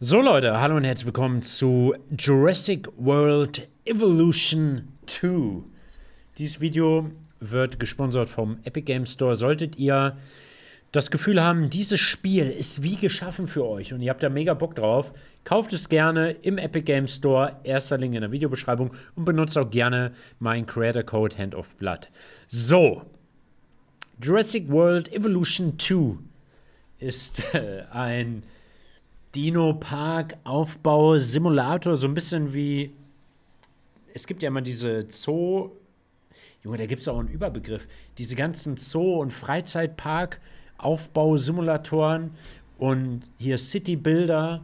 So Leute, hallo und herzlich willkommen zu Jurassic World Evolution 2. Dieses Video wird gesponsert vom Epic Games Store. Solltet ihr das Gefühl haben, dieses Spiel ist wie geschaffen für euch und ihr habt da mega Bock drauf, kauft es gerne im Epic Games Store, erster Link in der Videobeschreibung, und benutzt auch gerne meinen Creator Code Hand of Blood. So, Jurassic World Evolution 2 ist ein Dino-Park-Aufbau-Simulator, so ein bisschen wie, es gibt ja immer diese Zoo, Junge, da gibt es auch einen Überbegriff, diese ganzen Zoo- und Freizeitpark-Aufbau-Simulatoren und hier City Builder,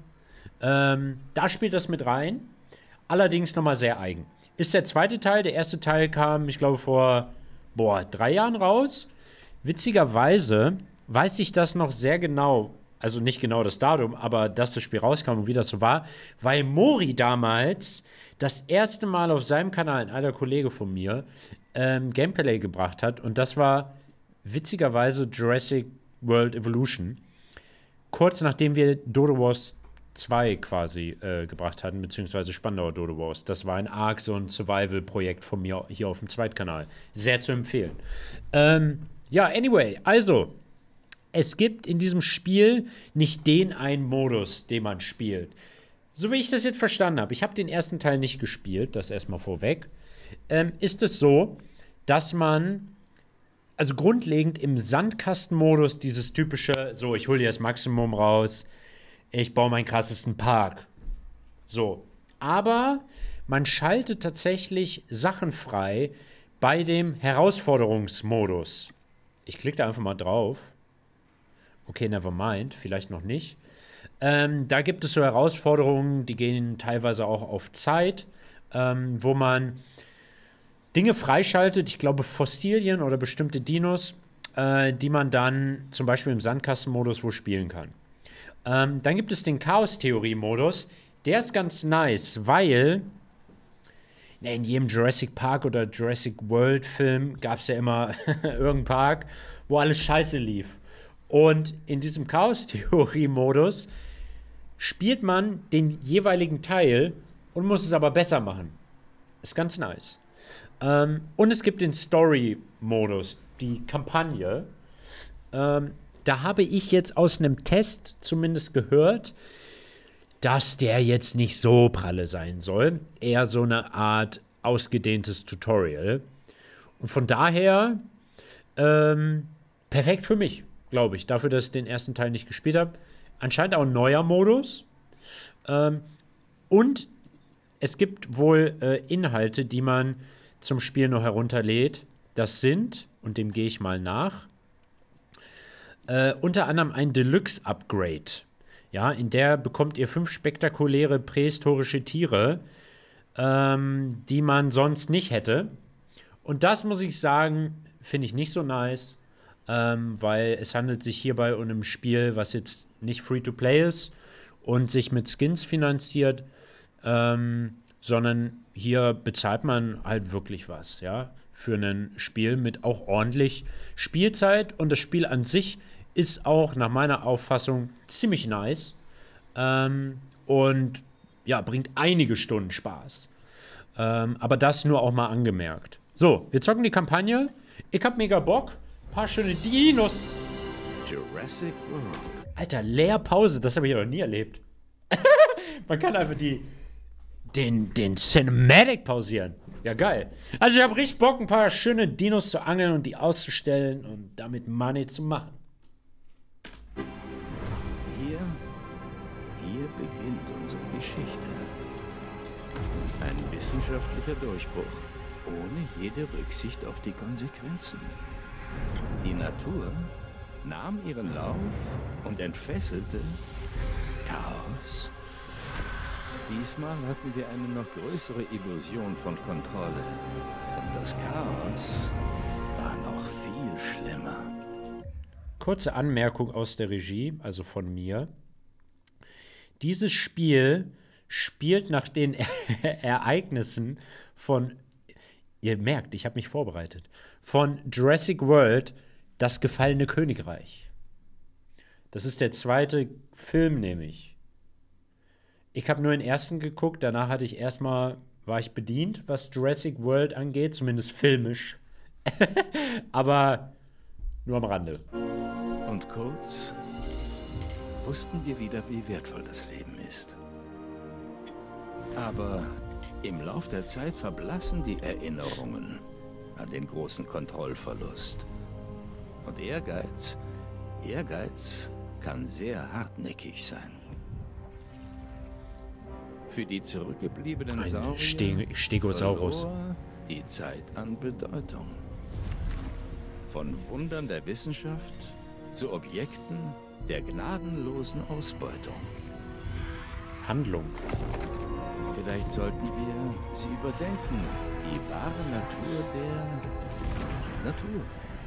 da spielt das mit rein, allerdings nochmal sehr eigen. Ist der zweite Teil, der erste Teil kam, ich glaube, vor, 3 Jahren raus. Witzigerweise weiß ich das noch sehr genau, also nicht genau das Datum, aber dass das Spiel rauskam und wie das so war, weil Mori damals das erste Mal auf seinem Kanal, ein alter Kollege von mir, Gameplay gebracht hat. Und das war witzigerweise Jurassic World Evolution. Kurz nachdem wir Dodo Wars 2 quasi gebracht hatten, beziehungsweise Spandauer Dodo Wars. Das war ein Ark, so ein Survival-Projekt von mir hier auf dem Zweitkanal. Sehr zu empfehlen. Ja, anyway, also es gibt in diesem Spiel nicht den einen Modus, den man spielt. So wie ich das jetzt verstanden habe, ich habe den ersten Teil nicht gespielt, das erstmal vorweg, ist es so, dass man, also grundlegend im Sandkastenmodus dieses typische, so, ich hole dir das Maximum raus, ich baue meinen krassesten Park. So, aber man schaltet tatsächlich Sachen frei bei dem Herausforderungsmodus. Ich klicke da einfach mal drauf. Okay, never mind, vielleicht noch nicht. Da gibt es so Herausforderungen, die gehen teilweise auch auf Zeit, wo man Dinge freischaltet, ich glaube Fossilien oder bestimmte Dinos, die man dann zum Beispiel im Sandkastenmodus wohl spielen kann. Dann gibt es den Chaos-Theorie-Modus, der ist ganz nice, weil in jedem Jurassic Park oder Jurassic World Film gab es ja immer irgendeinen Park, wo alles scheiße lief. Und in diesem Chaos-Theorie-Modus spielt man den jeweiligen Teil und muss es aber besser machen. Ist ganz nice. Und es gibt den Story-Modus, die Kampagne. Da habe ich jetzt aus einem Test zumindest gehört, dass der jetzt nicht so pralle sein soll. Eher so eine Art ausgedehntes Tutorial. Und von daher perfekt für mich, glaube ich. Dafür, dass ich den ersten Teil nicht gespielt habe. Anscheinend auch ein neuer Modus. Und es gibt wohl Inhalte, die man zum Spiel noch herunterlädt. Das sind, und dem gehe ich mal nach, unter anderem ein Deluxe-Upgrade. Ja, in der bekommt ihr 5 spektakuläre prähistorische Tiere, die man sonst nicht hätte. Und das, muss ich sagen, finde ich nicht so nice, weil es handelt sich hierbei um ein Spiel, was jetzt nicht Free-to-Play ist und sich mit Skins finanziert, sondern hier bezahlt man halt wirklich was, ja, für ein Spiel mit auch ordentlich Spielzeit. Und das Spiel an sich ist auch nach meiner Auffassung ziemlich nice und ja, bringt einige Stunden Spaß. Aber das nur auch mal angemerkt. So, wir zocken die Kampagne. Ich hab mega Bock. Paar schöne Dinos. Jurassic World. Alter, Leerpause, das habe ich noch nie erlebt. Man kann einfach den Cinematic pausieren. Ja, geil. Also ich habe richtig Bock, ein paar schöne Dinos zu angeln und die auszustellen und damit Money zu machen. Hier beginnt unsere Geschichte. Ein wissenschaftlicher Durchbruch, ohne jede Rücksicht auf die Konsequenzen. Die Natur nahm ihren Lauf und entfesselte Chaos. Diesmal hatten wir eine noch größere Illusion von Kontrolle. Und das Chaos war noch viel schlimmer. Kurze Anmerkung aus der Regie, also von mir. Dieses Spiel spielt nach den Ereignissen von, ihr merkt, ich habe mich vorbereitet, von Jurassic World, das gefallene Königreich. Das ist der zweite Film, nämlich. Ich habe nur den ersten geguckt, danach war ich bedient, was Jurassic World angeht, zumindest filmisch. Aber nur am Rande. Und kurz wussten wir wieder, wie wertvoll das Leben ist. Aber im Lauf der Zeit verblassen die Erinnerungen an den großen Kontrollverlust. Und Ehrgeiz kann sehr hartnäckig sein. Für die zurückgebliebenen Saurier Stegosaurus verlor die Zeit an Bedeutung. Von Wundern der Wissenschaft zu Objekten der gnadenlosen Ausbeutung. Handlung. Vielleicht sollten wir sie überdenken. Die wahre Natur der Natur.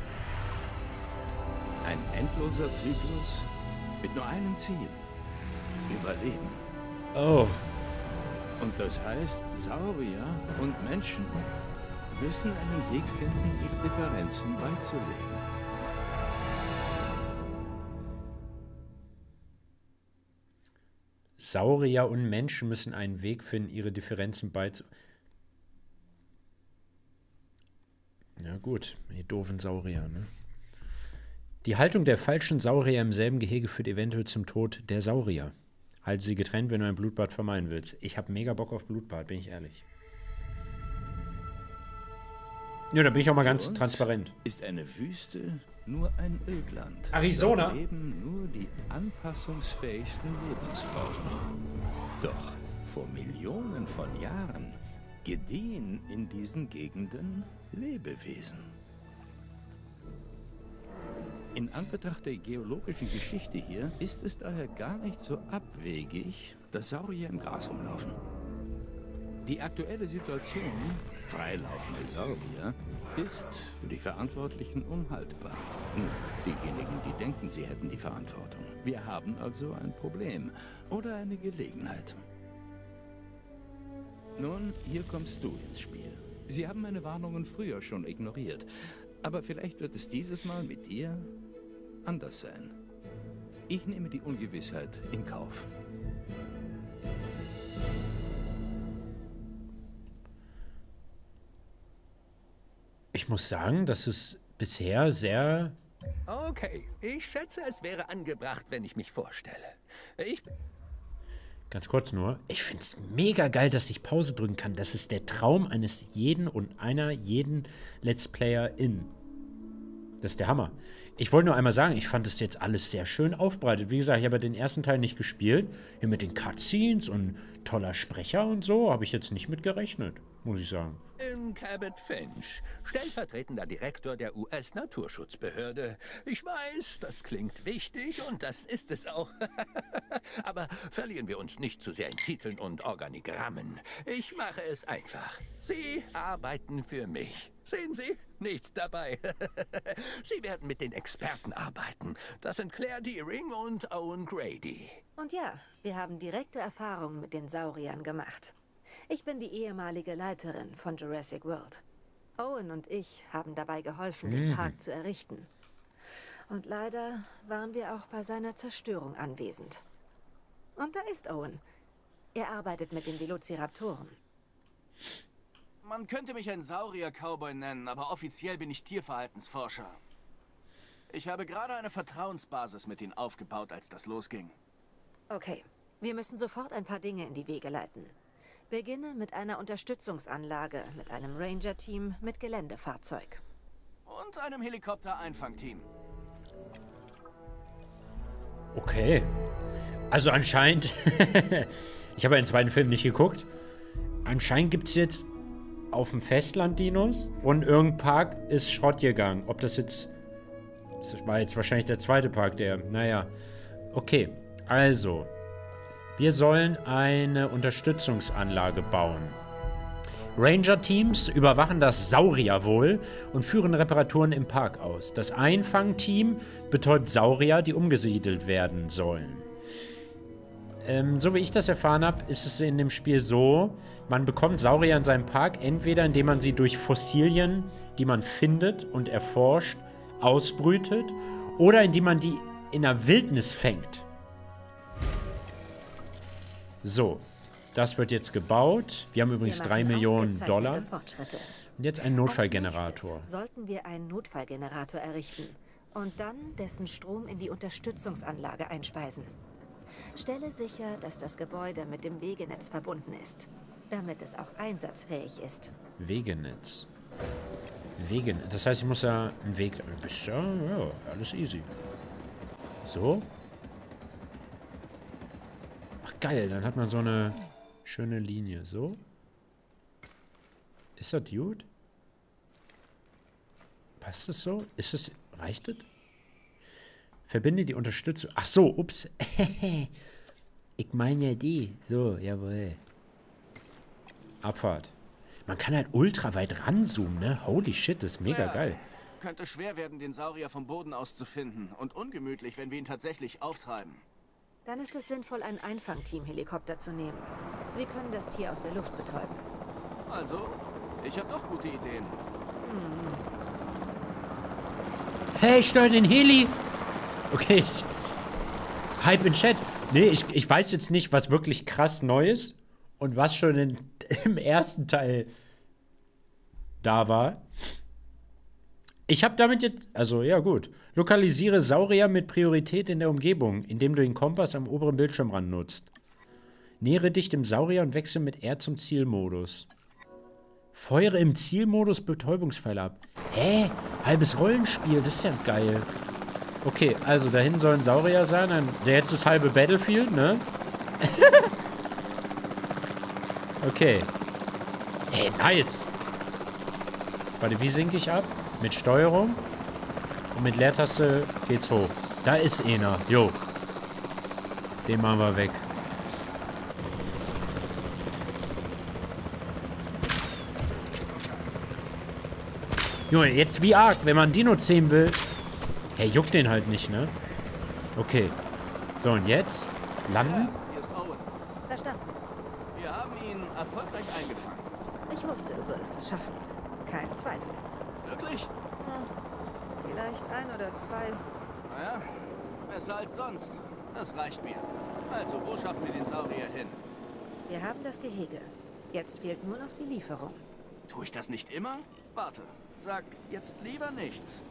Ein endloser Zyklus mit nur einem Ziel. Überleben. Oh. Und das heißt, Saurier und Menschen müssen einen Weg finden, ihre Differenzen beizulegen. Saurier und Menschen müssen einen Weg finden, ihre Differenzen beizulegen. Ja gut, ihr doofen Saurier, ne? Die Haltung der falschen Saurier im selben Gehege führt eventuell zum Tod der Saurier. Halte sie getrennt, wenn du ein Blutbad vermeiden willst. Ich habe mega Bock auf Blutbad, bin ich ehrlich. Ja, da bin ich auch mal ganz transparent. Ist eine Wüste nur ein Ödland. Arizona? Da leben nur die anpassungsfähigsten Lebensformen. Doch vor Millionen von Jahren gediehen in diesen Gegenden Lebewesen. In Anbetracht der geologischen Geschichte hier ist es daher gar nicht so abwegig, dass Saurier im Gras rumlaufen. Die aktuelle Situation, freilaufende Saurier, ist für die Verantwortlichen unhaltbar. Nur diejenigen, die denken, sie hätten die Verantwortung. Wir haben also ein Problem oder eine Gelegenheit. Nun, hier kommst du ins Spiel. Sie haben meine Warnungen früher schon ignoriert. Aber vielleicht wird es dieses Mal mit dir anders sein. Ich nehme die Ungewissheit in Kauf. Ich muss sagen, das ist bisher sehr... Okay, ich schätze, es wäre angebracht, wenn ich mich vorstelle. Ganz kurz nur. Ich finde es mega geil, dass ich Pause drücken kann. Das ist der Traum eines jeden Let's Player-In. Das ist der Hammer. Ich wollte nur einmal sagen, ich fand das jetzt alles sehr schön aufbereitet. Wie gesagt, ich habe den ersten Teil nicht gespielt. Hier mit den Cutscenes und toller Sprecher und so habe ich jetzt nicht mit gerechnet, muss ich sagen. Cabot Finch, stellvertretender Direktor der US-Naturschutzbehörde. Ich weiß, das klingt wichtig und das ist es auch. Aber verlieren wir uns nicht zu sehr in Titeln und Organigrammen. Ich mache es einfach. Sie arbeiten für mich. Sehen Sie? Nichts dabei. Sie werden mit den Experten arbeiten. Das sind Claire Deering und Owen Grady. Und ja, wir haben direkte Erfahrungen mit den Sauriern gemacht. Ich bin die ehemalige Leiterin von Jurassic World. Owen und ich haben dabei geholfen, den Park zu errichten. Und leider waren wir auch bei seiner Zerstörung anwesend. Und da ist Owen. Er arbeitet mit den Velociraptoren. Man könnte mich ein Saurier-Cowboy nennen, aber offiziell bin ich Tierverhaltensforscher. Ich habe gerade eine Vertrauensbasis mit ihnen aufgebaut, als das losging. Okay, wir müssen sofort ein paar Dinge in die Wege leiten. Beginne mit einer Unterstützungsanlage, mit einem Ranger-Team, mit Geländefahrzeug. Und einem Helikopter-Einfangteam. Okay. Also anscheinend, ich habe ja den zweiten Film nicht geguckt, anscheinend gibt es jetzt auf dem Festland Dinos und irgendein Park ist Schrott gegangen. Ob das war jetzt wahrscheinlich der zweite Park, naja. Okay, also, wir sollen eine Unterstützungsanlage bauen. Ranger-Teams überwachen das Saurierwohl und führen Reparaturen im Park aus. Das Einfangteam betäubt Saurier, die umgesiedelt werden sollen. So wie ich das erfahren habe, ist es in dem Spiel so, man bekommt Saurier in seinem Park entweder indem man sie durch Fossilien, die man findet und erforscht, ausbrütet oder indem man die in der Wildnis fängt. So, das wird jetzt gebaut. Wir haben übrigens 3 Millionen Dollar. Fortschritte. Und jetzt ein Notfallgenerator. Als nächstes sollten wir einen Notfallgenerator errichten und dann dessen Strom in die Unterstützungsanlage einspeisen. Stelle sicher, dass das Gebäude mit dem Wegenetz verbunden ist, damit es auch einsatzfähig ist. Wegenetz. Das heißt, ich muss ja einen Weg... Ja, alles easy. So. Ach, geil. Dann hat man so eine schöne Linie. So. Ist das gut? Passt das so? Ist es... Reicht das? Verbinde die Unterstützung... Ach so, ups. Ich meine ja die. So, jawohl. Abfahrt. Man kann halt ultra weit ranzoomen, ne? Holy shit, das ist mega geil. Könnte schwer werden, den Saurier vom Boden aus zu finden. Und ungemütlich, wenn wir ihn tatsächlich auftreiben. Dann ist es sinnvoll, ein Einfangteam-Helikopter zu nehmen. Sie können das Tier aus der Luft betäuben. Also, ich habe doch gute Ideen. Hey, ich steuere den Heli! Okay, ich... Hype in Chat. Nee, ich weiß jetzt nicht, was wirklich krass neu ist und was schon im ersten Teil da war. Ich habe damit jetzt... Also, ja gut. Lokalisiere Saurier mit Priorität in der Umgebung, indem du den Kompass am oberen Bildschirmrand nutzt. Nähere dich dem Saurier und wechsle mit R zum Zielmodus. Feuere im Zielmodus Betäubungspfeile ab. Hä? Halbes Rollenspiel, das ist ja geil. Okay, also dahin soll ein Saurier sein. Der jetzt das halbe Battlefield, ne? Okay. Hey, nice. Warte, wie sinke ich ab? Mit Steuerung. Und mit Leertaste geht's hoch. Da ist einer. Jo. Den machen wir weg. Junge, jetzt wie arg, wenn man Dino zähmen will. Hey, juckt den halt nicht, ne? Okay. So, und jetzt? Landen? Hier ist Owen. Verstanden. Wir haben ihn erfolgreich eingefangen. Ich wusste, du würdest es schaffen. Kein Zweifel. Wirklich? Vielleicht ein oder zwei. Naja, besser als sonst. Das reicht mir. Also, wo schaffen wir den Saurier hin? Wir haben das Gehege. Jetzt fehlt nur noch die Lieferung. Tue ich das nicht immer? Warte, sag jetzt lieber nichts.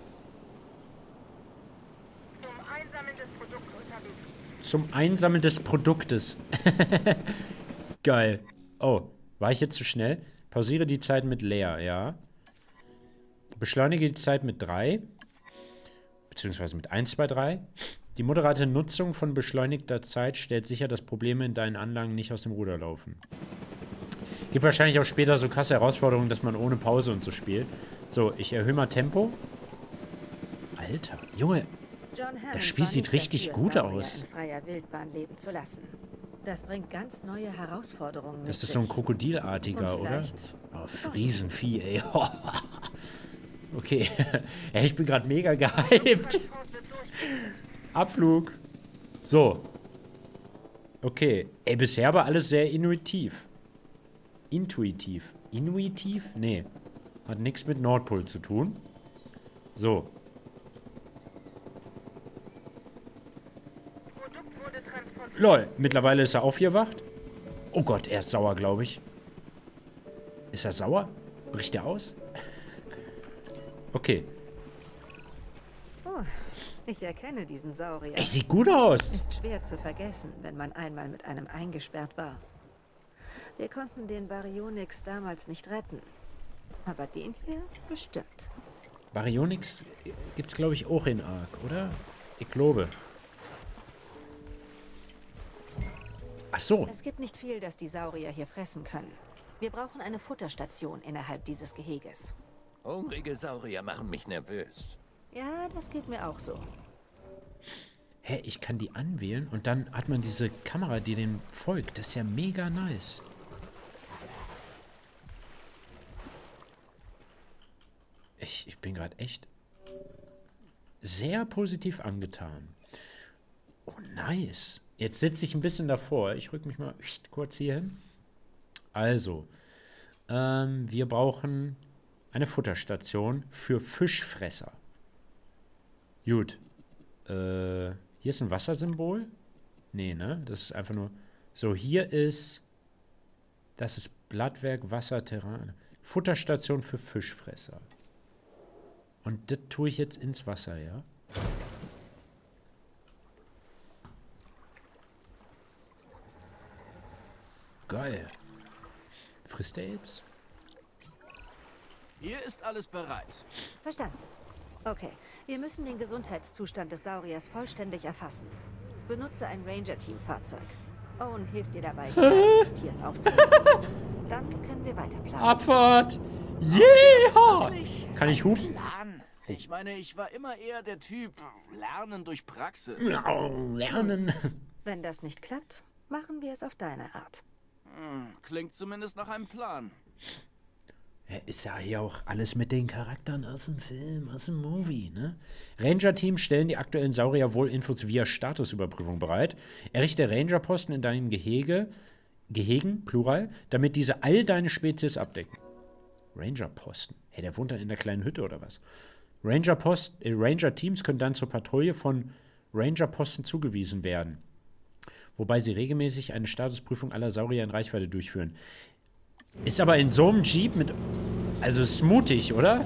Zum Einsammeln des Produkts unterwegs. Zum Einsammeln des Produktes. Geil. Oh, war ich jetzt zu schnell? Pausiere die Zeit mit leer, ja. Beschleunige die Zeit mit 3. Beziehungsweise mit 1, 2, 3. Die moderate Nutzung von beschleunigter Zeit stellt sicher, dass Probleme in deinen Anlagen nicht aus dem Ruder laufen. Gibt wahrscheinlich auch später so krasse Herausforderungen, dass man ohne Pause und so spielt. So, ich erhöhe mal Tempo. Alter, Junge, das Spiel sieht richtig gut aus. In freier Wildbahn leben zu lassen. Das bringt ganz neue Herausforderungen mit Das ist so ein Krokodilartiger, oder? Oh, Friesenvieh, ey. Okay. Ja, ich bin gerade mega gehypt. Abflug. So. Okay. Ey, bisher war alles sehr intuitiv. Intuitiv. Intuitiv? Nee. Hat nichts mit Nordpol zu tun. So. Lol, mittlerweile ist er aufgewacht. Oh Gott, er ist sauer, glaube ich. Ist er sauer? Bricht er aus? Okay. Oh, ich erkenne diesen Saurier. Ey, sieht gut aus. Ist schwer zu vergessen, wenn man einmal mit einem eingesperrt war. Wir konnten den Baryonyx damals nicht retten. Aber den hier bestimmt. Baryonyx gibt's, glaube ich, auch in Ark, oder? Ich glaube. Ach so. Es gibt nicht viel, das die Saurier hier fressen können. Wir brauchen eine Futterstation innerhalb dieses Geheges. Hungrige Saurier machen mich nervös. Ja, das geht mir auch so. Hä, ich kann die anwählen und dann hat man diese Kamera, die dem folgt. Das ist ja mega nice. Ich bin gerade echt sehr positiv angetan. Oh, nice. Jetzt sitze ich ein bisschen davor. Ich rück mich mal kurz hier hin. Also, wir brauchen eine Futterstation für Fischfresser. Gut. Hier ist ein Wassersymbol. Nee, ne? Das ist einfach nur So, hier ist, das ist Blattwerk, Wasser, Terrain. Futterstation für Fischfresser. Und das tue ich jetzt ins Wasser, ja? Geil. Frisst er jetzt? Hier ist alles bereit. Verstanden. Okay, wir müssen den Gesundheitszustand des Sauriers vollständig erfassen. Benutze ein Ranger-Team-Fahrzeug. Owen hilft dir dabei, die Daten des Tiers aufzunehmen. Dann können wir weiter planen. Abfahrt! Yeah! Wirklich? Kann ich hupen? Plan. Ich meine, ich war immer eher der Typ Lernen durch Praxis. Lernen. Wenn das nicht klappt, machen wir es auf deine Art. Klingt zumindest nach einem Plan. Ja, ist ja hier auch alles mit den Charakteren aus dem Film, aus dem Movie, ne? Ranger-Teams stellen die aktuellen Saurier-Wohlinfos via Statusüberprüfung bereit. Errichte Ranger-Posten in deinen Gehegen, Plural, damit diese all deine Spezies abdecken. Ranger-Posten? Hey, der wohnt dann in der kleinen Hütte oder was? Ranger-Teams können dann zur Patrouille von Ranger-Posten zugewiesen werden. Wobei sie regelmäßig eine Statusprüfung aller Saurier in Reichweite durchführen. Ist aber in so einem Jeep mit... Also ist mutig, oder?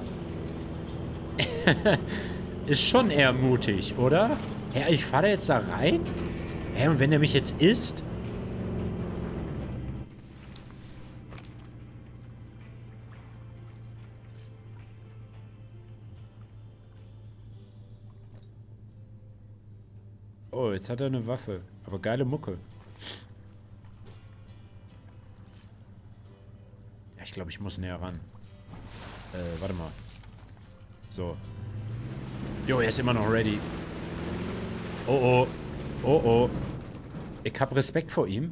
Ist schon eher mutig, oder? Ja, ich fahre da jetzt da rein? Ja, und wenn der mich jetzt isst? Oh, jetzt hat er eine Waffe. Aber geile Mucke. Ja, ich glaube, ich muss näher ran. Warte mal. So. Jo, er ist immer noch ready. Oh, oh. Oh, oh. Ich hab Respekt vor ihm.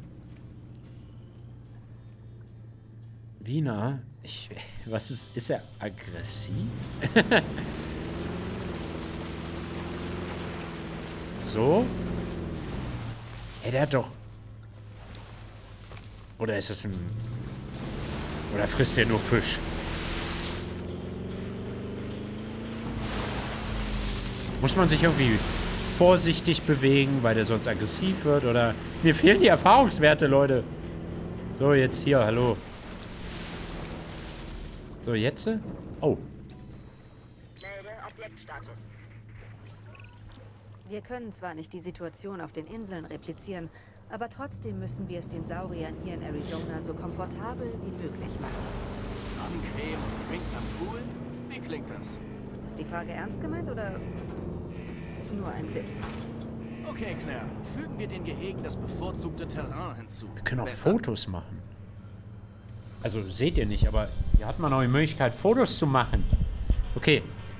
Wie nah? Was ist er aggressiv? So? Ey, der hat doch... Oder ist das ein... Oder frisst der nur Fisch? Muss man sich irgendwie vorsichtig bewegen, weil der sonst aggressiv wird? Oder... Mir fehlen die Erfahrungswerte, Leute. So, jetzt hier, hallo. So, jetzt? Oh. Melde Objektstatus. Wir können zwar nicht die Situation auf den Inseln replizieren, aber trotzdem müssen wir es den Sauriern hier in Arizona so komfortabel wie möglich machen. Sonnencreme und Drinks am Pool? Wie klingt das? Ist die Frage ernst gemeint oder nur ein Witz? Okay, Claire. Fügen wir den Gehegen das bevorzugte Terrain hinzu. Wir können auch Besser? Fotos machen. Also, seht ihr nicht, aber hier hat man auch die Möglichkeit, Fotos zu machen. Okay.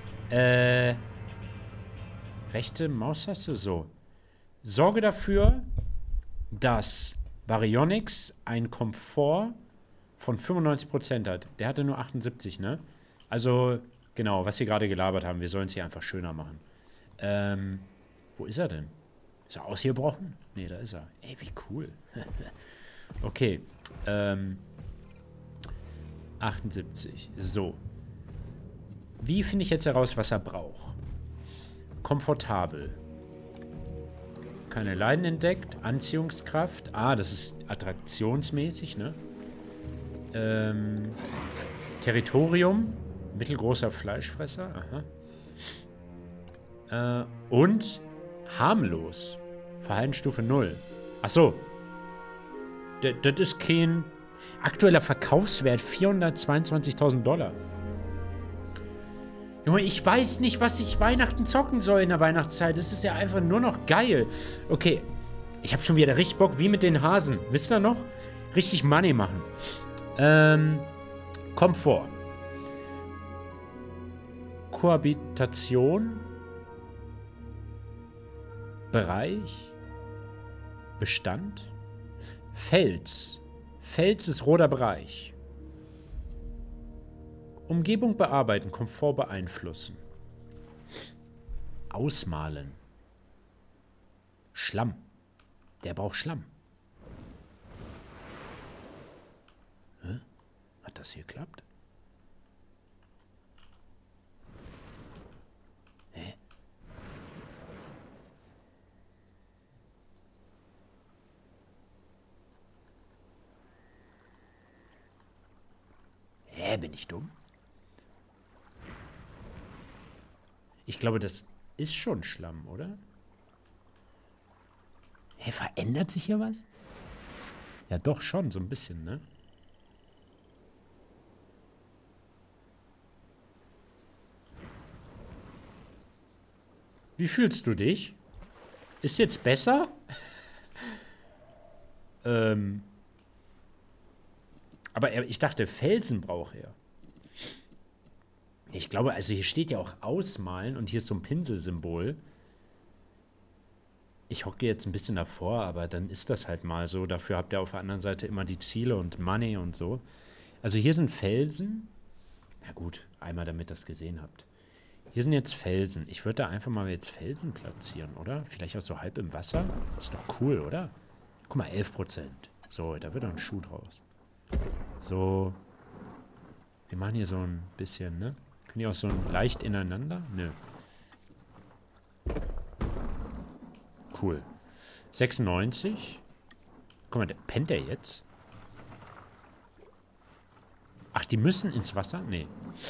Rechte Maustaste, so. Sorge dafür, dass Baryonyx einen Komfort von 95% hat. Der hatte nur 78, ne? Also, genau, was wir gerade gelabert haben. Wir sollen es hier einfach schöner machen. Wo ist er denn? Ist er ausgebrochen? Nee, da ist er. Ey, wie cool. Okay. 78. So. Wie finde ich jetzt heraus, was er braucht? Komfortabel. Keine Leiden entdeckt. Anziehungskraft. Ah, das ist attraktionsmäßig, ne? Territorium. Mittelgroßer Fleischfresser. Aha. Und harmlos. Verhaltensstufe 0. Achso. Das ist kein... Aktueller Verkaufswert $422.000. Junge, ich weiß nicht, was ich Weihnachten zocken soll in der Weihnachtszeit. Das ist ja einfach nur noch geil. Okay, ich habe schon wieder richtig Bock, wie mit den Hasen. Wisst ihr noch? Richtig Money machen. Komfort. Kohabitation. Bereich. Bestand. Fels. Fels ist roter Bereich. Umgebung bearbeiten, Komfort beeinflussen. Ausmalen. Schlamm. Der braucht Schlamm. Hä? Hat das hier geklappt? Hä? Hä, bin ich dumm? Ich glaube, das ist schon Schlamm, oder? Hä, verändert sich hier was? Ja, doch schon, so ein bisschen, ne? Wie fühlst du dich? Ist jetzt besser? Aber ich dachte, Felsen braucht er. Ich glaube, also hier steht ja auch ausmalen und hier ist so ein Pinselsymbol. Ich hocke jetzt ein bisschen davor, aber dann ist das halt mal so. Dafür habt ihr auf der anderen Seite immer die Ziele und Money und so. Also hier sind Felsen. Na gut, einmal damit ihr das gesehen habt. Hier sind jetzt Felsen. Ich würde da einfach mal jetzt Felsen platzieren, oder? Vielleicht auch so halb im Wasser. Ist doch cool, oder? Guck mal, 11%. So, da wird doch ein Schuh draus. So. Wir machen hier so ein bisschen, ne? Können die auch so leicht ineinander? Nö. Cool. 96. Guck mal, pennt der jetzt? Ach, die müssen ins Wasser? Nee.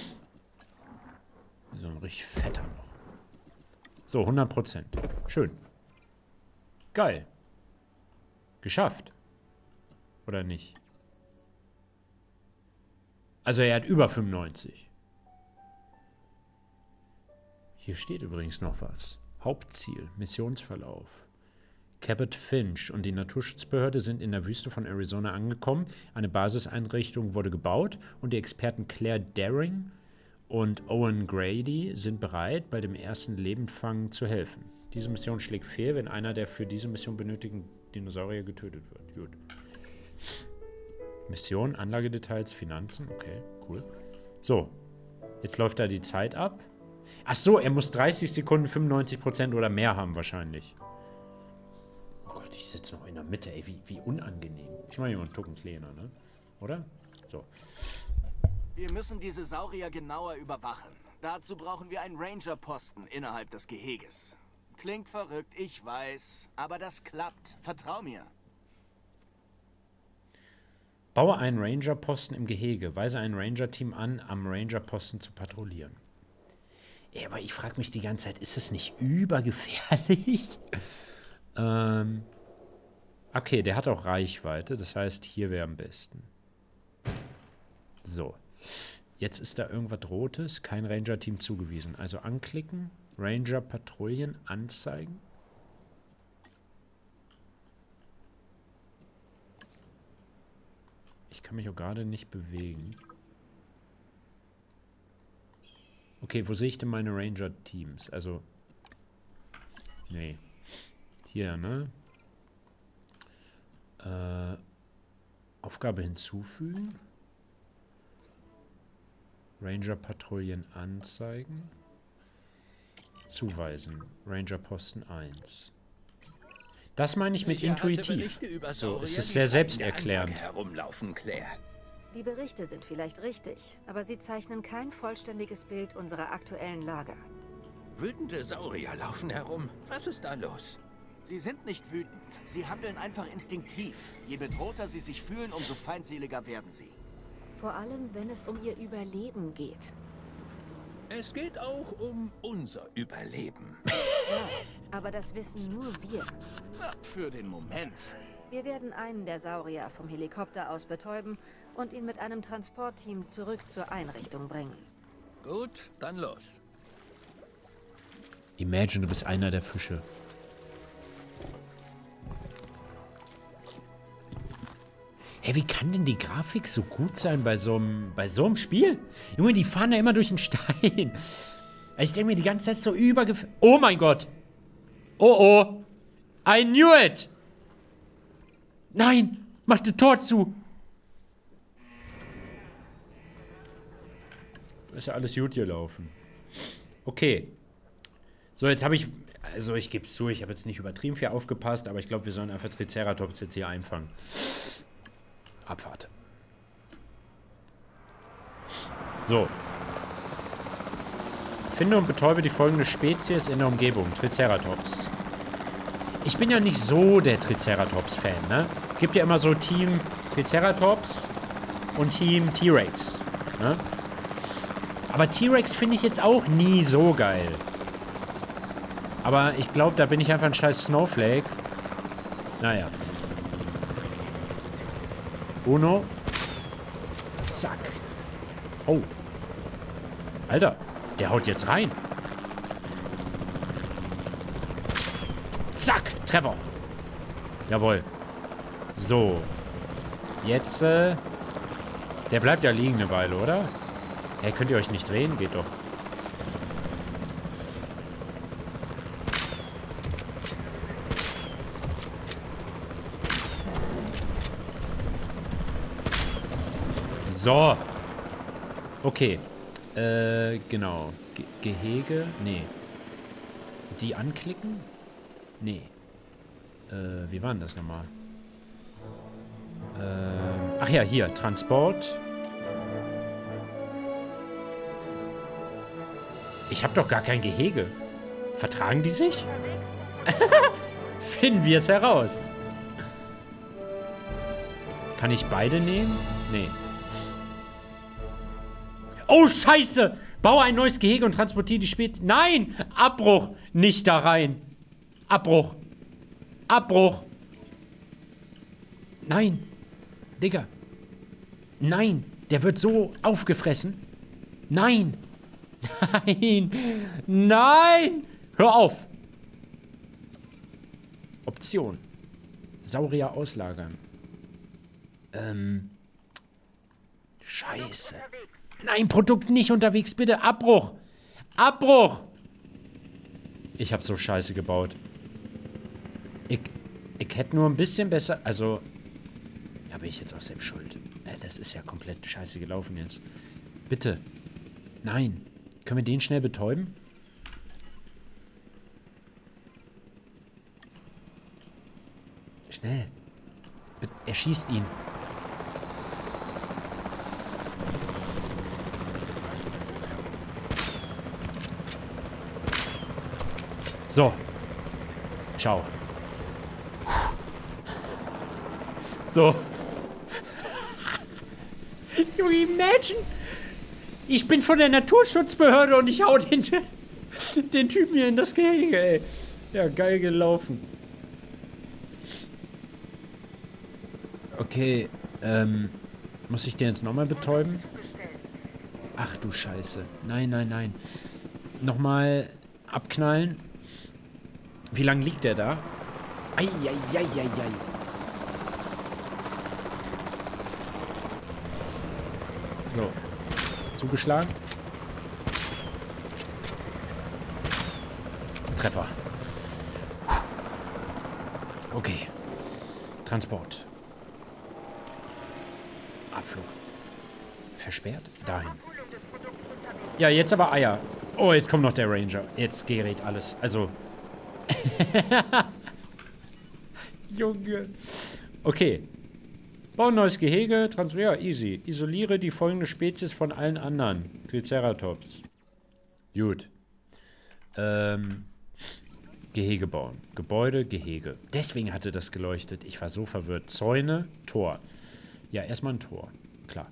So ein richtig fetter noch. So, 100%. Schön. Geil. Geschafft. Oder nicht? Also er hat über 95. Hier steht übrigens noch was. Hauptziel, Missionsverlauf. Cabot Finch und die Naturschutzbehörde sind in der Wüste von Arizona angekommen. Eine Basiseinrichtung wurde gebaut und die Experten Claire Daring und Owen Grady sind bereit, bei dem ersten Lebendfang zu helfen. Diese Mission schlägt fehl, wenn einer der für diese Mission benötigten Dinosaurier getötet wird. Gut. Mission, Anlagedetails, Finanzen. Okay, cool. So. Jetzt läuft da die Zeit ab. Ach so, er muss 30 Sekunden 95% oder mehr haben wahrscheinlich. Oh Gott, ich sitze noch in der Mitte, ey. Wie unangenehm. Ich mache hier mal einen Tucken kleiner, ne? Oder? So. Wir müssen diese Saurier genauer überwachen. Dazu brauchen wir einen Ranger-Posten innerhalb des Geheges. Klingt verrückt, ich weiß. Aber das klappt. Vertrau mir. Baue einen Ranger-Posten im Gehege. Weise ein Ranger-Team an, am Ranger-Posten zu patrouillieren. Ja, aber ich frage mich die ganze Zeit, ist das nicht übergefährlich? Okay, der hat auch Reichweite. Das heißt, hier wäre am besten. So. Jetzt ist da irgendwas Rotes. Kein Ranger-Team zugewiesen. Also anklicken. Ranger-Patrouillen anzeigen. Ich kann mich auch gerade nicht bewegen. Okay, wo sehe ich denn meine Ranger-Teams? Also, nee. Hier, ne? Aufgabe hinzufügen. Ranger-Patrouillen anzeigen. Zuweisen. Ranger-Posten 1. Das meine ich mit intuitiv. So, es ist sehr selbsterklärend. Herumlaufen, Claire. Die Berichte sind vielleicht richtig, aber sie zeichnen kein vollständiges Bild unserer aktuellen Lage. Wütende Saurier laufen herum. Was ist da los? Sie sind nicht wütend. Sie handeln einfach instinktiv. Je bedrohter sie sich fühlen, umso feindseliger werden sie. Vor allem, wenn es um ihr Überleben geht. Es geht auch um unser Überleben. Ja, aber das wissen nur wir. Na, für den Moment. Wir werden einen der Saurier vom Helikopter aus betäuben und ihn mit einem Transportteam zurück zur Einrichtung bringen. Gut, dann los. Imagine, du bist einer der Fische. Hey, wie kann denn die Grafik so gut sein bei so einem Spiel? Junge, die fahren ja immer durch den Stein. Ich denke mir die ganze Zeit so übergefährlich. Oh mein Gott. Oh oh. I knew it. Nein, mach das Tor zu. Ist ja alles gut gelaufen. Okay. So, jetzt habe ich... Also, ich gebe es zu, ich habe jetzt nicht übertrieben viel aufgepasst, aber ich glaube, wir sollen einfach Triceratops jetzt hier einfangen. Abfahrt. So. Finde und betäube die folgende Spezies in der Umgebung. Triceratops. Ich bin ja nicht so der Triceratops-Fan, ne? Gibt ja immer so Team Triceratops und Team T-Rex. Ne? Aber T-Rex finde ich jetzt auch nie so geil. Aber ich glaube, da bin ich einfach ein scheiß Snowflake. Naja. Uno. Zack. Oh. Alter, der haut jetzt rein. Zack, Treffer. Jawohl. So. Jetzt, der bleibt ja liegen eine Weile, oder? Hey, könnt ihr euch nicht drehen? Geht doch. So. Okay. Genau. Gehege? Nee. Die anklicken? Nee. Wie war denn das nochmal? Ach ja, hier. Transport. Ich habe doch gar kein Gehege. Vertragen die sich? Finden wir es heraus. Kann ich beide nehmen? Nee. Oh, scheiße! Baue ein neues Gehege und transportiere die Spät... Nein! Abbruch! Nicht da rein! Abbruch! Abbruch! Nein! Digga! Nein! Der wird so aufgefressen! Nein! Nein! Nein! Hör auf! Option. Saurier auslagern. Scheiße. Nein, Produkt nicht unterwegs, bitte. Abbruch. Abbruch. Ich hab so scheiße gebaut. Ich hätte nur ein bisschen besser... Also... Ja, bin ich jetzt auch selbst schuld. Das ist ja komplett scheiße gelaufen jetzt. Bitte. Nein. Können wir den schnell betäuben? Schnell. Er schießt ihn. So. Ciao. So. Junge, imagine. Ich bin von der Naturschutzbehörde und ich hau den Typen hier in das Gehege, ey. Ja, geil gelaufen. Okay, muss ich den jetzt nochmal betäuben? Ach du Scheiße. Nein, nein, nein. Nochmal abknallen. Wie lange liegt der da? Eieieiei. So. Zugeschlagen. Treffer. Okay. Transport. Abflug. Versperrt? Dahin. Ja, jetzt aber Eier. Oh, jetzt kommt noch der Ranger. Jetzt gerät alles. Also. Junge. Okay. Bau ein neues Gehege. Ja, easy. Isoliere die folgende Spezies von allen anderen. Triceratops. Gut. Gehege bauen. Gebäude, Gehege. Deswegen hatte das geleuchtet. Ich war so verwirrt. Zäune, Tor. Ja, erstmal ein Tor. Klar.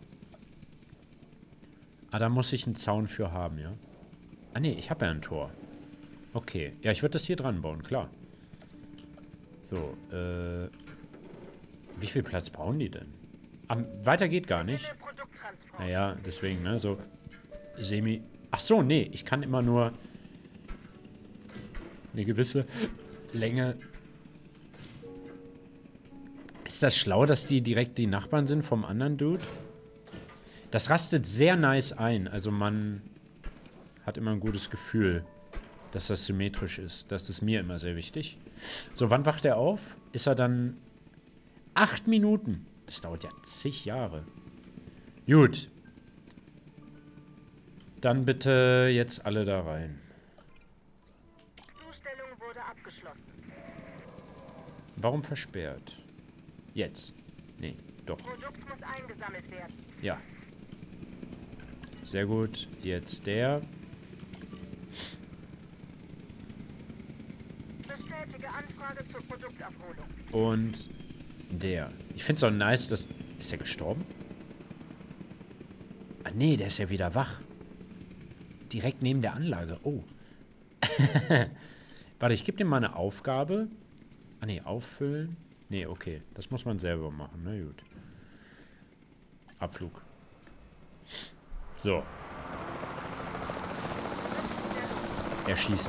Ah, da muss ich einen Zaun für haben, ja? Ah, nee, ich habe ja ein Tor. Okay. Ja, ich würde das hier dran bauen, klar. So, wie viel Platz brauchen die denn? Weiter geht gar nicht. Naja, deswegen, ne, so semi... Ach so, nee, ich kann immer nur eine gewisse Länge... Ist das schlau, dass die direkt die Nachbarn sind vom anderen Dude? Das rastet sehr nice ein. Also man hat immer ein gutes Gefühl, dass das symmetrisch ist. Das ist mir immer sehr wichtig. So, wann wacht er auf? Ist er dann 8 Minuten? Das dauert ja zig Jahre. Gut. Dann bitte jetzt alle da rein. Zustellung wurde abgeschlossen. Warum versperrt? Jetzt. Nee, doch. Produkt muss eingesammelt werden. Ja. Sehr gut. Jetzt der. Bestätige Anfrage zur Produktabholung. Und der. Ich finde es auch nice, dass... Ist er gestorben? Ah, nee, der ist ja wieder wach. Direkt neben der Anlage. Oh. Warte, ich gebe dem mal eine Aufgabe. Ah, nee, auffüllen. Nee, okay. Das muss man selber machen. Na gut. Abflug. So. Erschießen.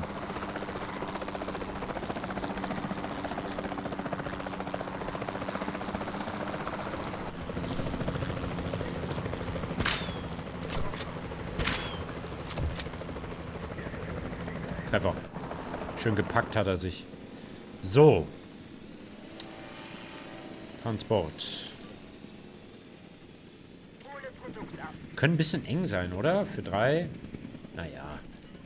Treffer. Schön gepackt hat er sich. So. Transport. Hole Produkt ab. Können ein bisschen eng sein, oder? Für 3. Naja.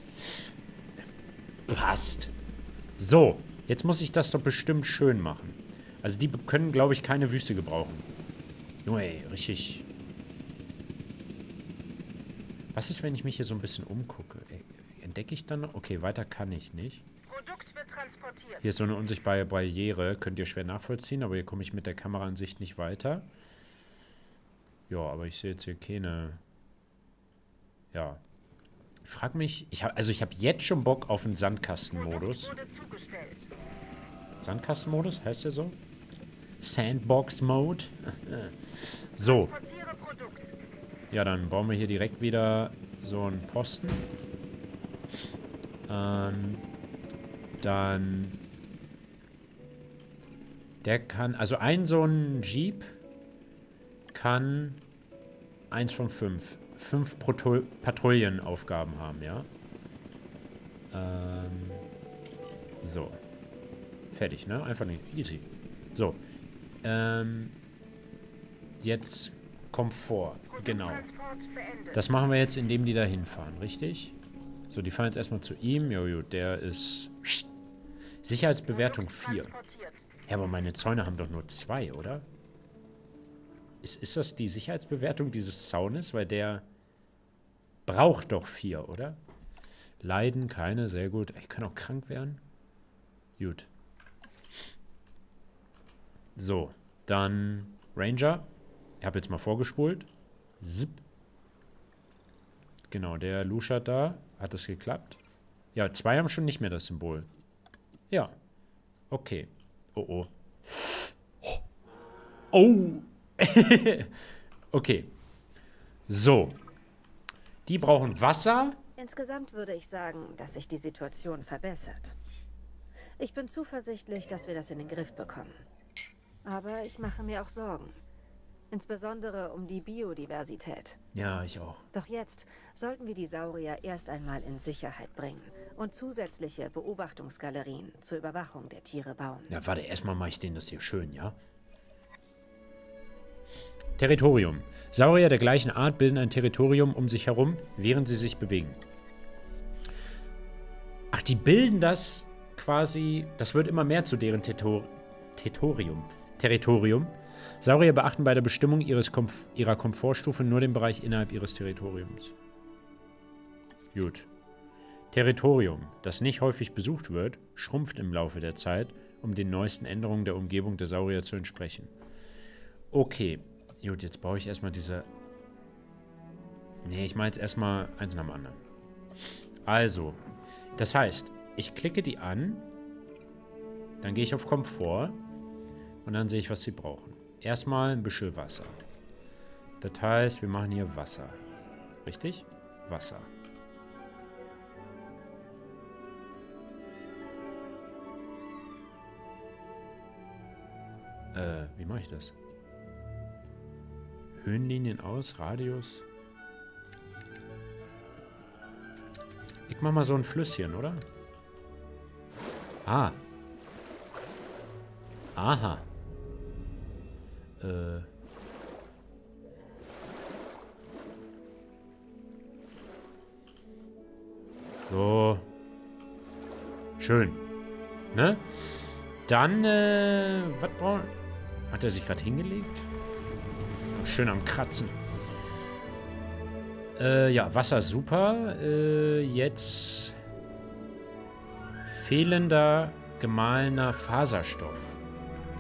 Passt. So. Jetzt muss ich das doch bestimmt schön machen. Also die können, glaube ich, keine Wüste gebrauchen. Junge, ey, richtig. Was ist, wenn ich mich hier so ein bisschen umgucke? Ey, entdecke ich dann noch? Okay, weiter kann ich nicht. Produkt wird transportiert. Hier ist so eine unsichtbare Barriere. Könnt ihr schwer nachvollziehen, aber hier komme ich mit der Kameraansicht nicht weiter. Ja, aber ich sehe jetzt hier keine... Ja. Ich frage mich... Ich habe jetzt schon Bock auf einen Sandkastenmodus. Produkt wurde zugestellt. Sandkastenmodus? Heißt der so? Sandbox-Mode? So. Transportiere Produkt. Ja, dann bauen wir hier direkt wieder so einen Posten. Dann... Der kann... Also so ein Jeep kann 1 von 5. 5 Patrouillenaufgaben haben, ja? So. Fertig, ne? Einfach nicht. Easy. So. Jetzt Komfort. Genau. Transport beendet. Das machen wir jetzt, indem die da hinfahren, richtig? So, die fahren jetzt erstmal zu ihm. Jojo, der ist... Sicherheitsbewertung Produkt 4. transportiert. Ja, aber meine Zäune haben doch nur 2, oder? Ist das die Sicherheitsbewertung dieses Zaunes? Weil der braucht doch 4, oder? Leiden, keine, sehr gut. Ich kann auch krank werden. Gut. So, dann Ranger. Ich habe jetzt mal vorgespult. Zip. Genau, der luschert da. Hat das geklappt? Ja, 2 haben schon nicht mehr das Symbol. Ja. Okay. Oh, oh. Oh! Okay. So. Die brauchen Wasser. Insgesamt würde ich sagen, dass sich die Situation verbessert. Ich bin zuversichtlich, dass wir das in den Griff bekommen. Aber ich mache mir auch Sorgen. Insbesondere um die Biodiversität. Ja, ich auch. Doch jetzt sollten wir die Saurier erst einmal in Sicherheit bringen und zusätzliche Beobachtungsgalerien zur Überwachung der Tiere bauen. Ja, warte, erstmal mache ich denen das hier schön, ja? Territorium. Saurier der gleichen Art bilden ein Territorium um sich herum, während sie sich bewegen. Ach, die bilden das quasi... Das wird immer mehr zu deren Territorium. Saurier beachten bei der Bestimmung ihrer Komfortstufe nur den Bereich innerhalb ihres Territoriums. Gut. Territorium, das nicht häufig besucht wird, schrumpft im Laufe der Zeit, um den neuesten Änderungen der Umgebung der Saurier zu entsprechen. Okay. Gut, jetzt baue ich erstmal diese... Nee, ich mache jetzt erstmal eins nach dem anderen. Also, das heißt, ich klicke die an, dann gehe ich auf Komfort und dann sehe ich, was sie brauchen. Erstmal ein bisschen Wasser. Das heißt, wir machen hier Wasser. Richtig? Wasser. Wie mache ich das? Höhenlinien aus, Radius. Ich mach mal so ein Flüsschen, oder? Ah. Aha. So. Schön. Ne? Dann, was brauchen... Hat er sich gerade hingelegt? Schön am Kratzen. Ja, Wasser super. Jetzt fehlender gemahlener Faserstoff.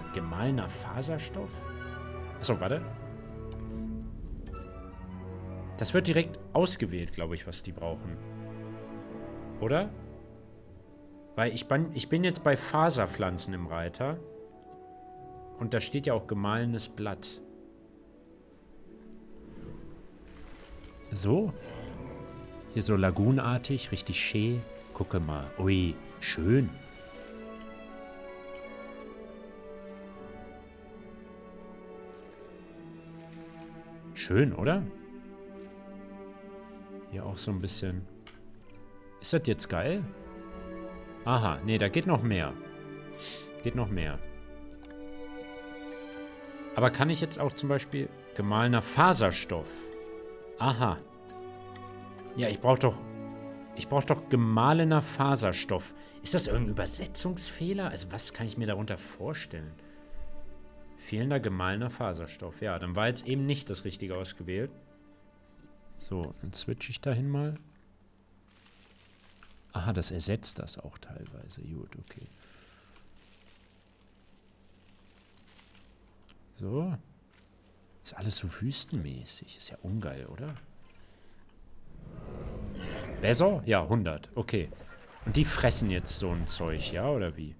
Gemahlener Faserstoff? Achso, warte. Das wird direkt ausgewählt, glaube ich, was die brauchen. Oder? Weil ich bin jetzt bei Faserpflanzen im Reiter. Und da steht ja auch gemahlenes Blatt. So. Hier so lagunartig, richtig schön. Gucke mal. Ui, schön. Schön, oder? Hier auch so ein bisschen. Ist das jetzt geil? Aha, nee, da geht noch mehr. Geht noch mehr. Aber kann ich jetzt auch zum Beispiel gemahlener Faserstoff? Aha. Ja, ich brauche doch gemahlener Faserstoff. Ist das irgendein Übersetzungsfehler? Also was kann ich mir darunter vorstellen? Fehlender gemahlener Faserstoff. Ja, dann war jetzt eben nicht das Richtige ausgewählt. So, dann switche ich dahin mal. Aha, das ersetzt das auch teilweise. Gut, okay. So. Ist alles so wüstenmäßig. Ist ja ungeil, oder? Besser? Ja, 100. Okay. Und die fressen jetzt so ein Zeug, ja? Oder wie?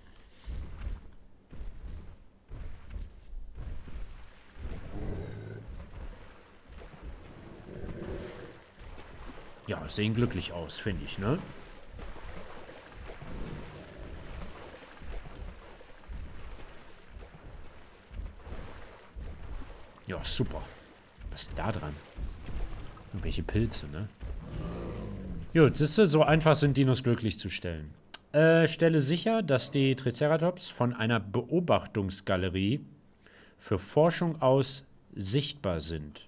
Ja, sehen glücklich aus, finde ich, ne? Ja, super. Was ist denn da dran? Irgendwelche Pilze, ne? Gut, siehst du, so einfach sind Dinos glücklich zu stellen. Stelle sicher, dass die Triceratops von einer Beobachtungsgalerie für Forschung aus sichtbar sind.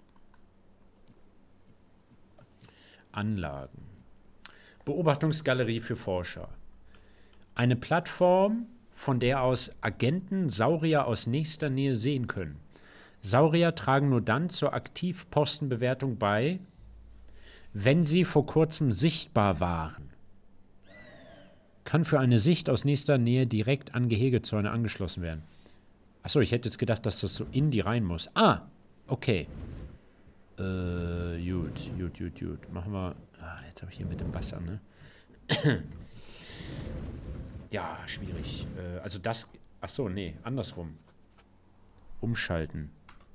Anlagen. Beobachtungsgalerie für Forscher. Eine Plattform, von der aus Agenten Saurier aus nächster Nähe sehen können. Saurier tragen nur dann zur Aktivpostenbewertung bei, wenn sie vor kurzem sichtbar waren. Kann für eine Sicht aus nächster Nähe direkt an Gehegezäune angeschlossen werden. Achso, ich hätte jetzt gedacht, dass das so in die rein muss. Ah, okay. Gut. Machen wir... Ah, jetzt habe ich hier mit dem Wasser, ne? Ja, schwierig. Also das... Achso, nee, andersrum. Umschalten.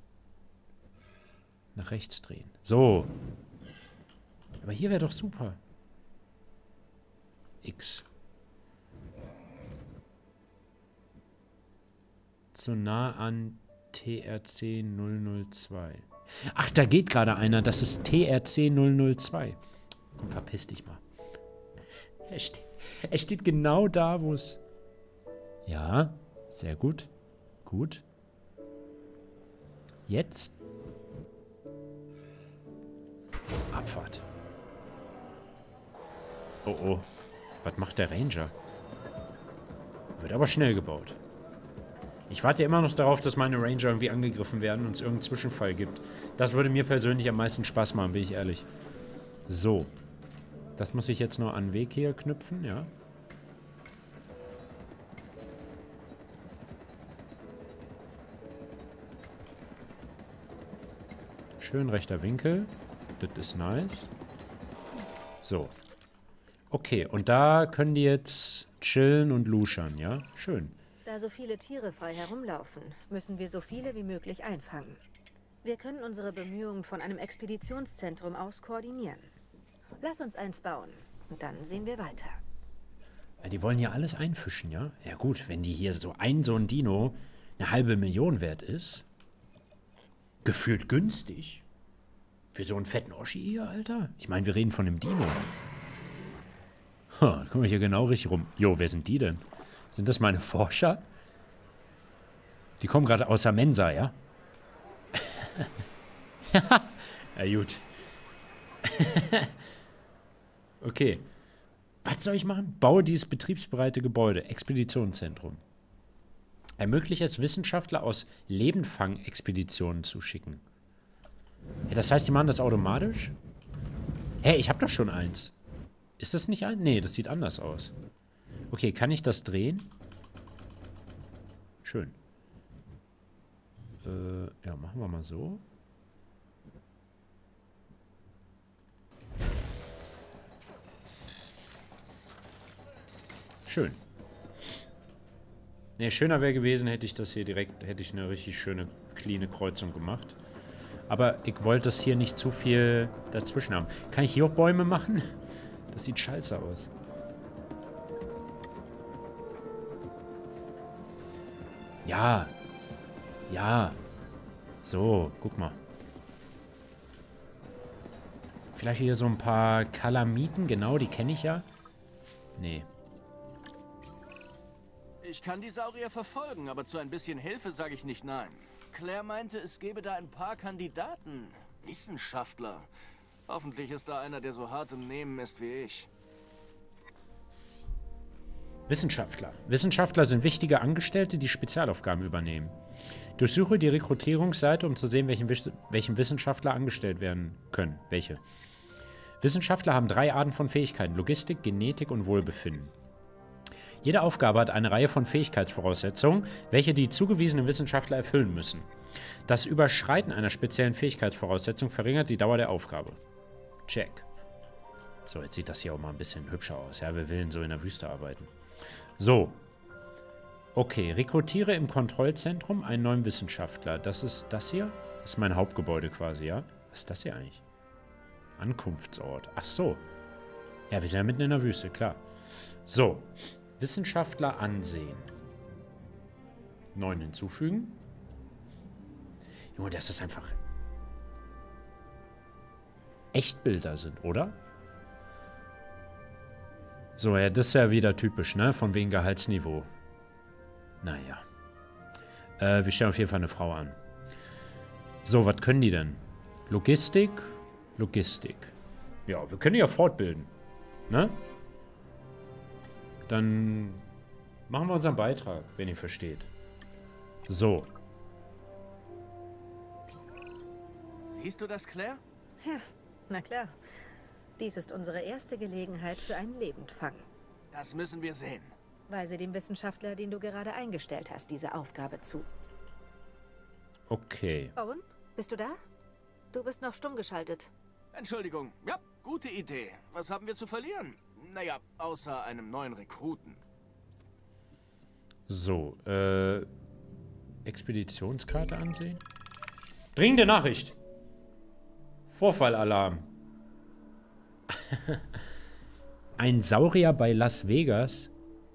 Nach rechts drehen. So. Aber hier wäre doch super. X. Zu nah an TRC 002. Ach, da geht gerade einer. Das ist TRC 002. Komm, verpiss dich mal. Er steht genau da, wo es... Ja, sehr gut. Gut. Jetzt. Abfahrt. Oh, oh. Was macht der Ranger? Wird aber schnell gebaut. Ich warte immer noch darauf, dass meine Ranger irgendwie angegriffen werden und es irgendeinen Zwischenfall gibt. Das würde mir persönlich am meisten Spaß machen, bin ich ehrlich. So. Das muss ich jetzt nur an den Weg hier knüpfen, ja. Schön rechter Winkel. Das ist nice. So. Okay, und da können die jetzt chillen und luschern, ja? Schön. Da so viele Tiere frei herumlaufen, müssen wir so viele wie möglich einfangen. Wir können unsere Bemühungen von einem Expeditionszentrum aus koordinieren. Lass uns eins bauen und dann sehen wir weiter. Ja, die wollen ja alles einfischen, ja? Ja gut, wenn die hier so ein Dino eine halbe Million wert ist, gefühlt günstig. Für so einen fetten Oschi hier, Alter? Ich meine, wir reden von einem Dino. Da kommen wir hier genau richtig rum. Jo, wer sind die denn? Sind das meine Forscher? Die kommen gerade aus der Mensa, ja? Ja, gut. Okay. Was soll ich machen? Baue dieses betriebsbereite Gebäude. Expeditionszentrum. Ermöglicht es, Wissenschaftler aus Lebendfang-Expeditionen zu schicken. Ja, das heißt, die machen das automatisch? Hä, ich habe doch schon eins. Ist das nicht ein? Nee, das sieht anders aus. Okay, kann ich das drehen? Schön. Ja, machen wir mal so. Schön. Ne, schöner wäre gewesen, hätte ich das hier direkt, hätte ich eine richtig schöne, cleane Kreuzung gemacht. Aber ich wollte das hier nicht zu viel dazwischen haben. Kann ich hier auch Bäume machen? Das sieht scheiße aus. Ja. Ja. So, guck mal. Vielleicht hier so ein paar Kalamiten. Genau, die kenne ich ja. Nee. Ich kann die Saurier verfolgen, aber zu ein bisschen Hilfe sage ich nicht nein. Claire meinte, es gäbe da ein paar Kandidaten. Wissenschaftler. Hoffentlich ist da einer, der so hart im Nehmen ist wie ich. Wissenschaftler. Wissenschaftler sind wichtige Angestellte, die Spezialaufgaben übernehmen. Durchsuche die Rekrutierungsseite, um zu sehen, welchen Wissenschaftler angestellt werden können. Welche? Wissenschaftler haben 3 Arten von Fähigkeiten: Logistik, Genetik und Wohlbefinden. Jede Aufgabe hat eine Reihe von Fähigkeitsvoraussetzungen, welche die zugewiesenen Wissenschaftler erfüllen müssen. Das Überschreiten einer speziellen Fähigkeitsvoraussetzung verringert die Dauer der Aufgabe. Check. So, jetzt sieht das hier auch mal ein bisschen hübscher aus. Ja, wir wollen so in der Wüste arbeiten. So. Okay, rekrutiere im Kontrollzentrum einen neuen Wissenschaftler. Das ist das hier? Das ist mein Hauptgebäude quasi, ja? Was ist das hier eigentlich? Ankunftsort. Ach so. Ja, wir sind ja mitten in der Wüste, klar. So. Wissenschaftler ansehen. 9 hinzufügen. Junge, dass das einfach Echtbilder sind, oder? So, ja, das ist ja wieder typisch, ne? Von wegen Gehaltsniveau. Naja. Wir stellen auf jeden Fall eine Frau an. So, was können die denn? Logistik. Logistik. Ja, wir können die ja fortbilden. Ne? Dann machen wir unseren Beitrag, wenn ihr versteht. So. Siehst du das, Claire? Ja, na klar. Dies ist unsere erste Gelegenheit für einen Lebendfang. Das müssen wir sehen. Weise dem Wissenschaftler, den du gerade eingestellt hast, diese Aufgabe zu. Okay. Owen, bist du da? Du bist noch stumm geschaltet. Entschuldigung. Ja, gute Idee. Was haben wir zu verlieren? Naja, außer einem neuen Rekruten. So, Expeditionskarte ansehen. Dringende Nachricht. Vorfallalarm. Ein Saurier bei Las Vegas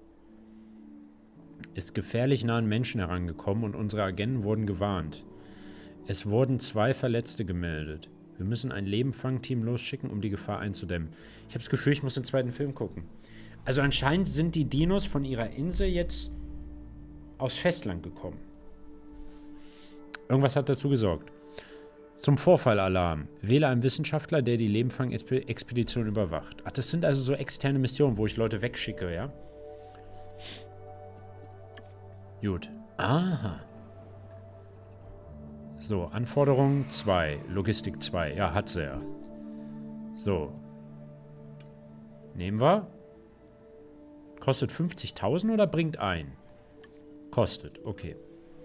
ist gefährlich nah an Menschen herangekommen und unsere Agenten wurden gewarnt. Es wurden 2 Verletzte gemeldet. Wir müssen ein Lebendfangteam losschicken, um die Gefahr einzudämmen. Ich habe das Gefühl, ich muss den zweiten Film gucken. Also anscheinend sind die Dinos von ihrer Insel jetzt aufs Festland gekommen. Irgendwas hat dazu gesorgt. Zum Vorfallalarm. Wähle einen Wissenschaftler, der die Lebendfang-Expedition überwacht. Ach, das sind also so externe Missionen, wo ich Leute wegschicke, ja? Gut. Aha. So, Anforderung 2. Logistik 2. Ja, hat sie ja. So. Nehmen wir. Kostet 50.000 oder bringt ein? Kostet, okay.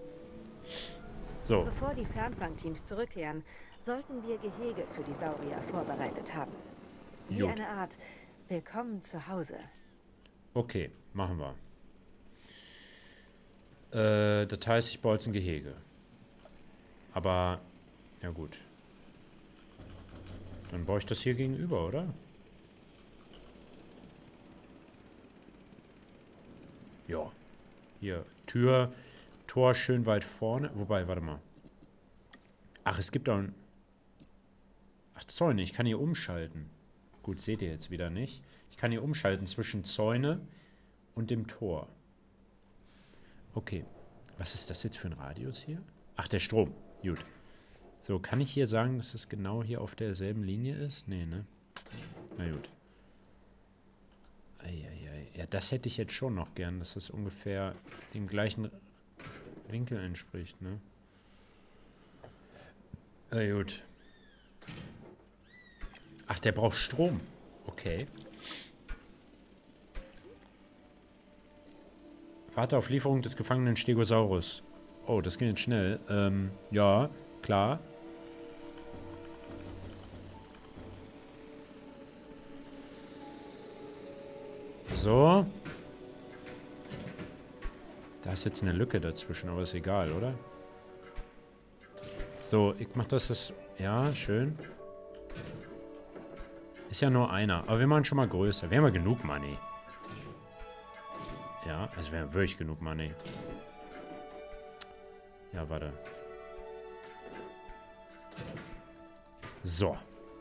So. Bevor die Fernfangteams zurückkehren, sollten wir Gehege für die Saurier vorbereitet haben. Wie Gut. eine Art Willkommen zu Hause. Okay, machen wir. Das heißt, ich baue jetzt ein Gehege. Aber, ja gut. Dann baue ich das hier gegenüber, oder? Ja. Hier, Tür, Tor schön weit vorne. Wobei, warte mal. Ach, es gibt auch ein... Ach, Zäune, ich kann hier umschalten. Gut, seht ihr jetzt wieder nicht. Ich kann hier umschalten zwischen Zäune und dem Tor. Okay. Was ist das jetzt für ein Radius hier? Ach, der Strom. Gut. So, kann ich hier sagen, dass es genau hier auf derselben Linie ist? Nee, ne? Na gut. Eieiei. Ja, das hätte ich jetzt schon noch gern, dass das ungefähr dem gleichen Winkel entspricht, ne? Na gut. Ach, der braucht Strom. Okay. Warte auf Lieferung des gefangenen Stegosaurus. Oh, das ging jetzt schnell. Ja, klar. So. Da ist jetzt eine Lücke dazwischen, aber ist egal, oder? So, ich mach das... Ja, schön. Ist ja nur einer. Aber wir machen schon mal größer. Wir haben ja genug Money. Ja, also wir haben wirklich genug Money. Ja, warte. So.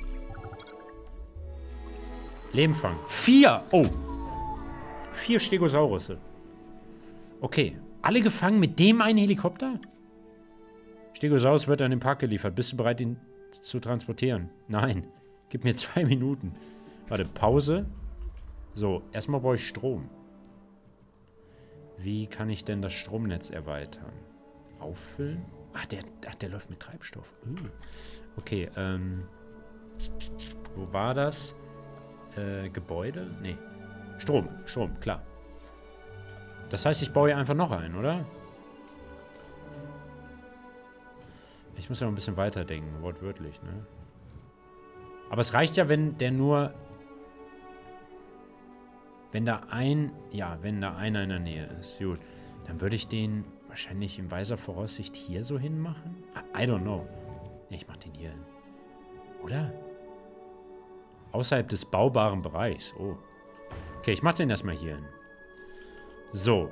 Lebenfang. 4! Oh! 4 Stegosaurusse. Okay. Alle gefangen mit dem einen Helikopter? Stegosaurus wird an den Park geliefert. Bist du bereit, ihn zu transportieren? Nein. Gib mir 2 Minuten. Warte, Pause. So, erstmal brauche ich Strom. Wie kann ich denn das Stromnetz erweitern? Auffüllen? Ach, der läuft mit Treibstoff. Okay, wo war das? Gebäude? Nee. Strom, klar. Das heißt, ich baue hier einfach noch einen, oder? Ich muss ja noch ein bisschen weiterdenken, wortwörtlich, ne? Aber es reicht ja, wenn der nur... Wenn da einer in der Nähe ist. Gut. Dann würde ich den wahrscheinlich in weiser Voraussicht hier so hinmachen. I don't know. Ne, ich mach den hier hin. Oder? Außerhalb des baubaren Bereichs. Oh. Okay, ich mach den erstmal hier hin. So.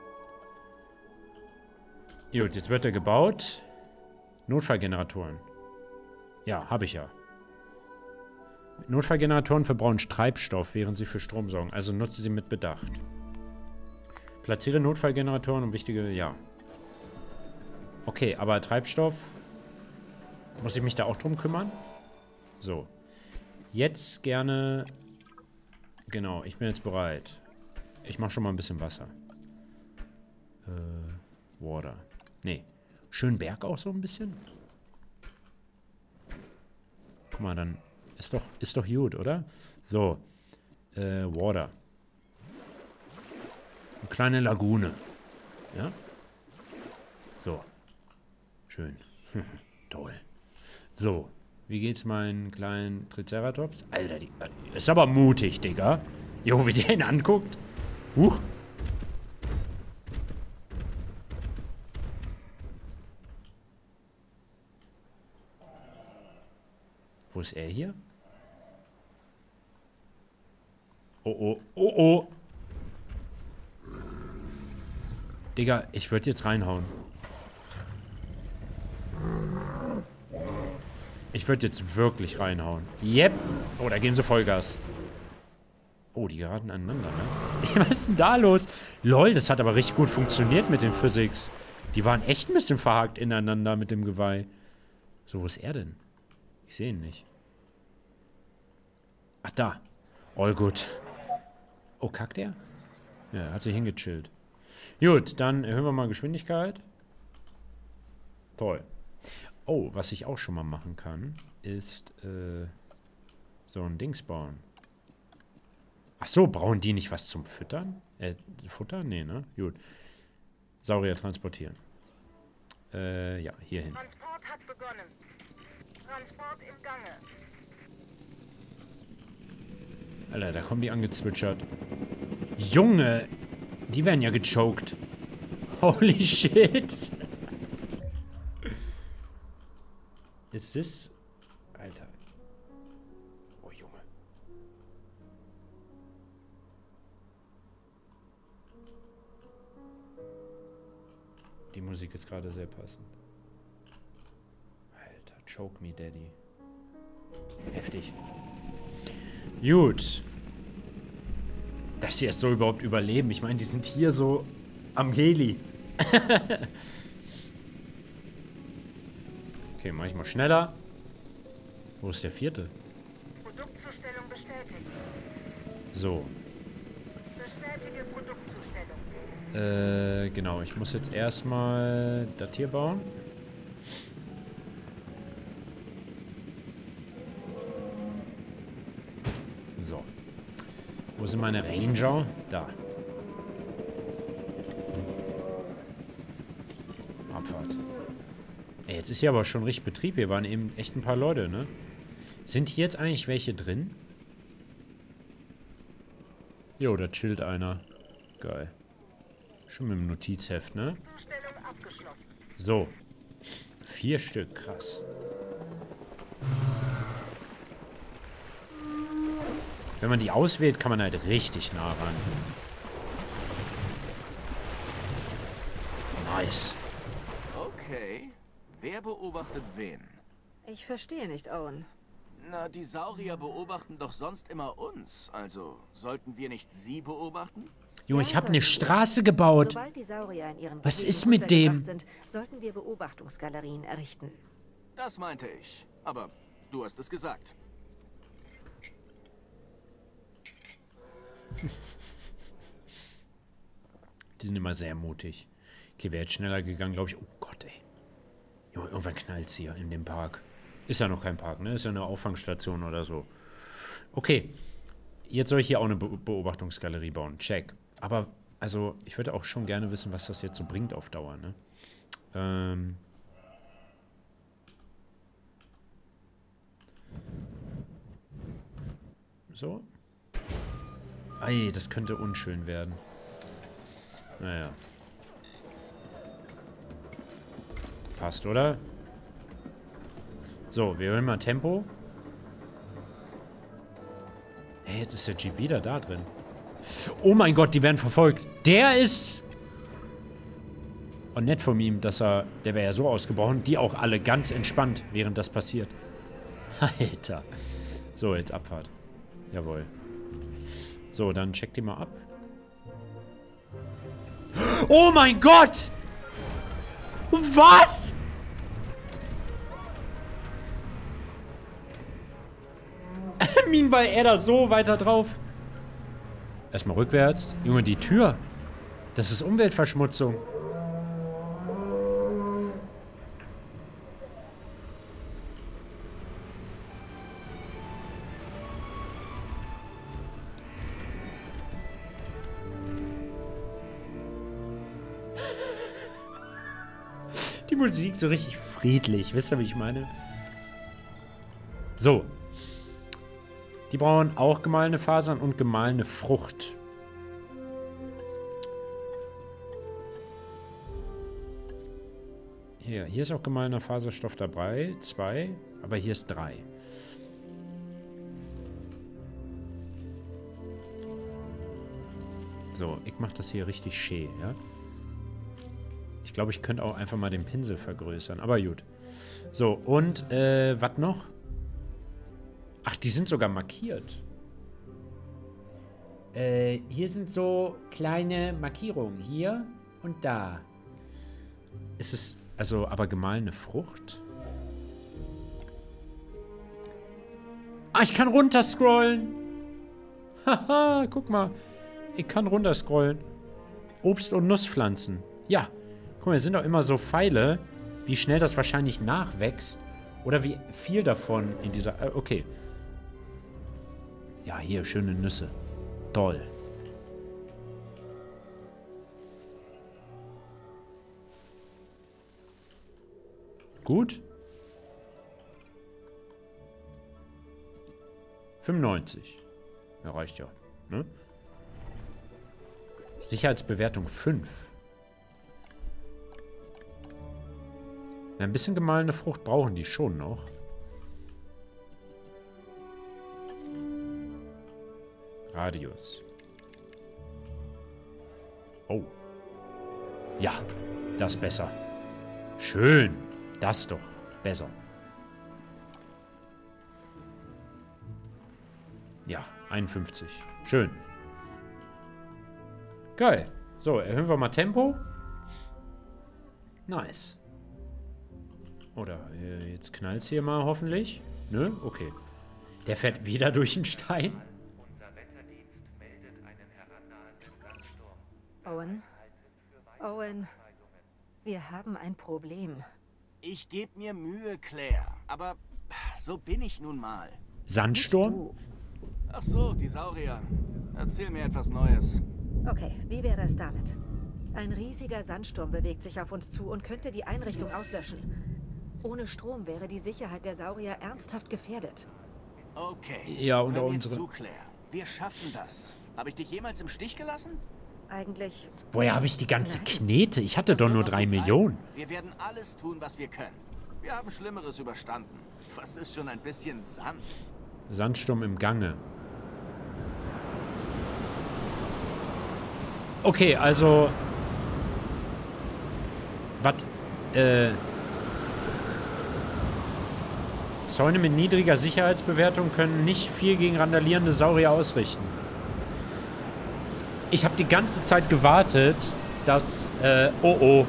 Gut, jetzt wird er gebaut. Notfallgeneratoren. Ja, habe ich ja. Notfallgeneratoren verbrauchen Treibstoff, während sie für Strom sorgen. Also nutze sie mit Bedacht. Platziere Notfallgeneratoren und wichtige... Ja. Okay, aber Treibstoff... Muss ich mich da auch drum kümmern? So. Jetzt gerne... Genau, ich bin jetzt bereit. Ich mache schon mal ein bisschen Wasser. Water. Nee. Schön Berg auch so ein bisschen. Guck mal, dann... Ist doch gut, oder? So. Water. Eine kleine Lagune. Ja? So. Schön. Toll. So. Wie geht's meinen kleinen Triceratops? Alter, die ist aber mutig, Digga. Jo, wie der ihn anguckt. Huch. Wo ist er hier? Oh, oh, oh, oh. Digga, ich würde jetzt reinhauen. Ich würde jetzt wirklich reinhauen. Yep. Oh, da geben sie Vollgas. Oh, die geraten aneinander, ne? Was ist denn da los? Lol, das hat aber richtig gut funktioniert mit den Physics. Die waren echt ein bisschen verhakt ineinander mit dem Geweih. So, wo ist er denn? Ich sehe ihn nicht. Ach, da. All gut. Oh, kackt er? Ja, er hat sich hingechillt. Gut, dann erhöhen wir mal Geschwindigkeit. Toll. Oh, was ich auch schon mal machen kann, ist so ein Dings bauen. Ach so, brauchen die nicht was zum Füttern? Futter? Nee, ne? Gut. Saurier transportieren. Ja, hierhin. Transport hat begonnen. Transport im Gange. Alter, da kommen die angezwitschert. Junge! Die werden ja gechoked. Holy shit! Ist das... Alter. Oh, Junge. Die Musik ist gerade sehr passend. Alter, choke me, Daddy. Heftig. Gut. Dass sie es so überhaupt überleben. Ich meine, die sind hier so am Heli. Okay, mach ich mal schneller. Wo ist der 4.? Produktzustellung bestätigt. So. Bestätige Produktzustellung. Genau. Ich muss jetzt erstmal das hier bauen. So. Wo sind meine Ranger? Da. Abfahrt. Ey, jetzt ist hier aber schon richtig Betrieb. Hier waren eben echt ein paar Leute, ne? Sind hier jetzt eigentlich welche drin? Jo, da chillt einer. Geil. Schon mit dem Notizheft, ne? Zustellung abgeschlossen. So. 4 Stück, krass. Wenn man die auswählt, kann man halt richtig nah ran. Nice. Okay. Wer beobachtet wen? Ich verstehe nicht, Owen. Na, die Saurier beobachten doch sonst immer uns. Also, sollten wir nicht sie beobachten? Junge, Ja, ich habe eine sollten wir. Straße gebaut. Sobald die Saurier in ihren Was Gebieten ist mit dem? untergebracht sind, sollten wir Beobachtungsgalerien errichten. Das meinte ich. Aber du hast es gesagt. Die sind immer sehr mutig. Okay, wäre jetzt schneller gegangen, glaube ich. Oh Gott, ey. Junge, irgendwann knallt's hier in dem Park. Ist ja noch kein Park, ne? Ist ja eine Auffangstation oder so. Okay. Jetzt soll ich hier auch eine Beobachtungsgalerie bauen. Check. Aber, also, ich würde auch schon gerne wissen, was das jetzt so bringt auf Dauer, ne? So. Ei, das könnte unschön werden. Naja. Passt, oder? So, wir hören mal Tempo. Hey, jetzt ist der Jeep wieder da drin. Oh mein Gott, die werden verfolgt. Der ist... Und nett von ihm, dass er... Der wäre ja so ausgebrochen. Die auch alle ganz entspannt, während das passiert. Alter. So, jetzt Abfahrt. Jawohl. So, dann check die mal ab. Oh mein Gott! Was? Meanwhile, er da so weiter drauf. Erstmal rückwärts. Junge, die Tür. Das ist Umweltverschmutzung. Die Musik so richtig friedlich. Wisst ihr, wie ich meine? So. Die brauchen auch gemahlene Fasern und gemahlene Frucht. Hier ist auch gemahlener Faserstoff dabei. 2. Aber hier ist 3. So, ich mache das hier richtig schön, ja? Ich glaube, ich könnte auch einfach mal den Pinsel vergrößern. Aber gut. So, und, was noch? Ach, die sind sogar markiert. Hier sind so kleine Markierungen. Hier und da. Ist es, also, aber gemahlene Frucht? Ah, ich kann runterscrollen. Haha, guck mal. Ich kann runterscrollen. Obst- und Nusspflanzen. Ja. Guck mal, es sind doch immer so Pfeile, wie schnell das wahrscheinlich nachwächst. Oder wie viel davon in dieser... okay. Ja, hier, schöne Nüsse. Toll. Gut. 95. Ja, reicht ja. Ne? Sicherheitsbewertung 5. Ein bisschen gemahlene Frucht brauchen die schon noch. Radius. Oh. Ja, das ist besser. Schön. Das ist doch besser. Ja, 51. Schön. Geil. So, erhöhen wir mal Tempo. Nice. Oder, jetzt knallt es hier mal hoffentlich. Nö? Okay. Der fährt wieder durch den Stein. Unser Wetterdienst meldet einen herannahenden Sandsturm. Owen, wir haben ein Problem. Ich gebe mir Mühe, Claire. Aber so bin ich nun mal. Sandsturm? Ach so, die Saurier. Erzähl mir etwas Neues. Okay, wie wäre es damit? Ein riesiger Sandsturm bewegt sich auf uns zu und könnte die Einrichtung auslöschen. Ohne Strom wäre die Sicherheit der Saurier ernsthaft gefährdet. Okay. Ja, und Hör auch mir unsere... zu, Claire. Wir schaffen das. Habe ich dich jemals im Stich gelassen? Eigentlich... Woher habe ich die ganze Nein. Knete? Ich hatte Das doch wird nur noch 3 so bleiben. Millionen. Wir werden alles tun, was wir können. Wir haben Schlimmeres überstanden. Was ist schon ein bisschen Sand? Sandsturm im Gange. Okay, also... Was? Zäune mit niedriger Sicherheitsbewertung können nicht viel gegen randalierende Saurier ausrichten. Ich habe die ganze Zeit gewartet, dass... oh oh.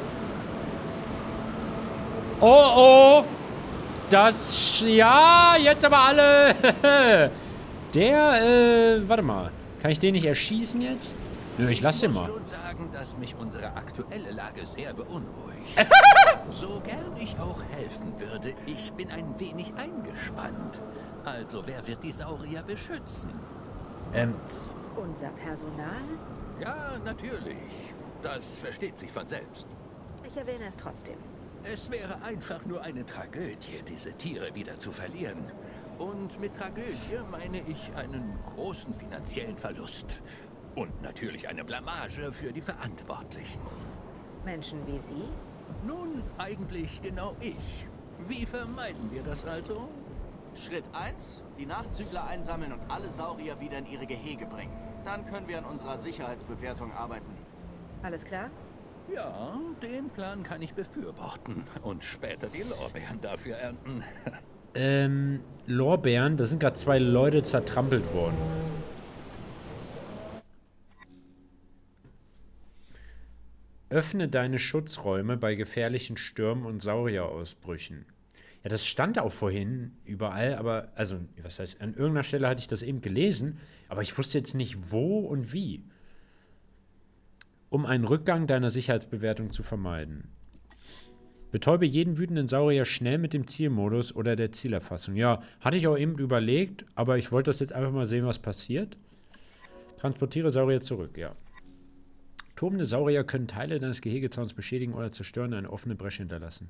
Oh oh! Das... Ja, jetzt aber alle! Der, warte mal. Kann ich den nicht erschießen jetzt? Nö, ich lasse den Ich mal. muss schon sagen, dass mich unsere aktuelle Lage sehr beunruhigt. So gern ich auch helfen würde, ich bin ein wenig eingespannt. Also, wer wird die Saurier beschützen? Unser Personal? Ja, natürlich. Das versteht sich von selbst. Ich erwähne es trotzdem. Es wäre einfach nur eine Tragödie, diese Tiere wieder zu verlieren. Und mit Tragödie meine ich einen großen finanziellen Verlust. Und natürlich eine Blamage für die Verantwortlichen. Menschen wie Sie? Nun, eigentlich genau ich. Wie vermeiden wir das also? Schritt 1, die Nachzügler einsammeln und alle Saurier wieder in ihre Gehege bringen. Dann können wir an unserer Sicherheitsbewertung arbeiten. Alles klar? Ja, den Plan kann ich befürworten. Und später die Lorbeeren dafür ernten. Lorbeeren, da sind gerade 2 Leute zertrampelt worden. Öffne deine Schutzräume bei gefährlichen Stürmen und Saurierausbrüchen. Ja, das stand auch vorhin überall, aber, also, was heißt, an irgendeiner Stelle hatte ich das eben gelesen, aber ich wusste jetzt nicht, wo und wie. Um einen Rückgang deiner Sicherheitsbewertung zu vermeiden. Betäube jeden wütenden Saurier schnell mit dem Zielmodus oder der Zielerfassung. Ja, hatte ich auch eben überlegt, aber ich wollte das jetzt einfach mal sehen, was passiert. Transportiere Saurier zurück, ja. Tobende Saurier können Teile deines Gehegezauns beschädigen oder zerstören und eine offene Bresche hinterlassen.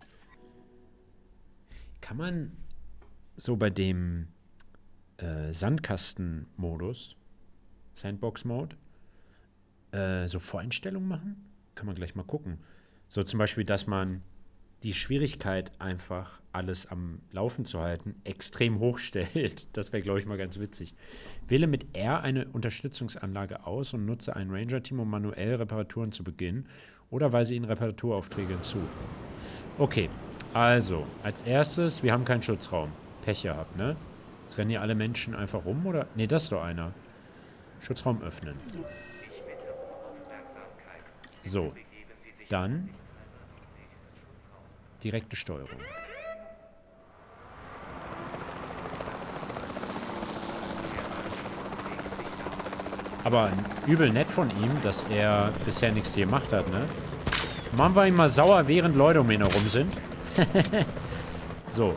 Kann man so bei dem Sandkasten-Modus, Sandbox-Mode, so Voreinstellungen machen? Kann man gleich mal gucken. So zum Beispiel, dass man die Schwierigkeit einfach alles am Laufen zu halten extrem hoch stellt. Das wäre, glaube ich, mal ganz witzig. Wähle mit R eine Unterstützungsanlage aus und nutze ein Ranger-Team, um manuell Reparaturen zu beginnen oder weise ihnen Reparaturaufträge hinzu. Okay, also, als erstes, wir haben keinen Schutzraum. Pech gehabt, ne? Jetzt rennen hier alle Menschen einfach rum, oder? Ne, das ist doch einer. Schutzraum öffnen. So, dann direkte Steuerung. Aber übel nett von ihm, dass er bisher nichts gemacht hat, ne? Machen wir ihn mal sauer, während Leute um ihn herum sind. So.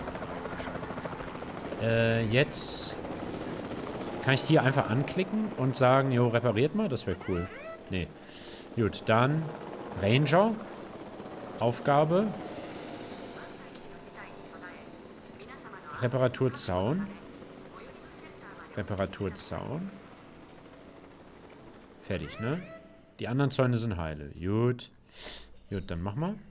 Jetzt kann ich die einfach anklicken und sagen, jo, repariert mal, das wäre cool. Nee. Gut, dann Ranger. Aufgabe. Reparaturzaun. Reparaturzaun. Fertig, ne? Die anderen Zäune sind heile. Gut. Gut, dann mach mal.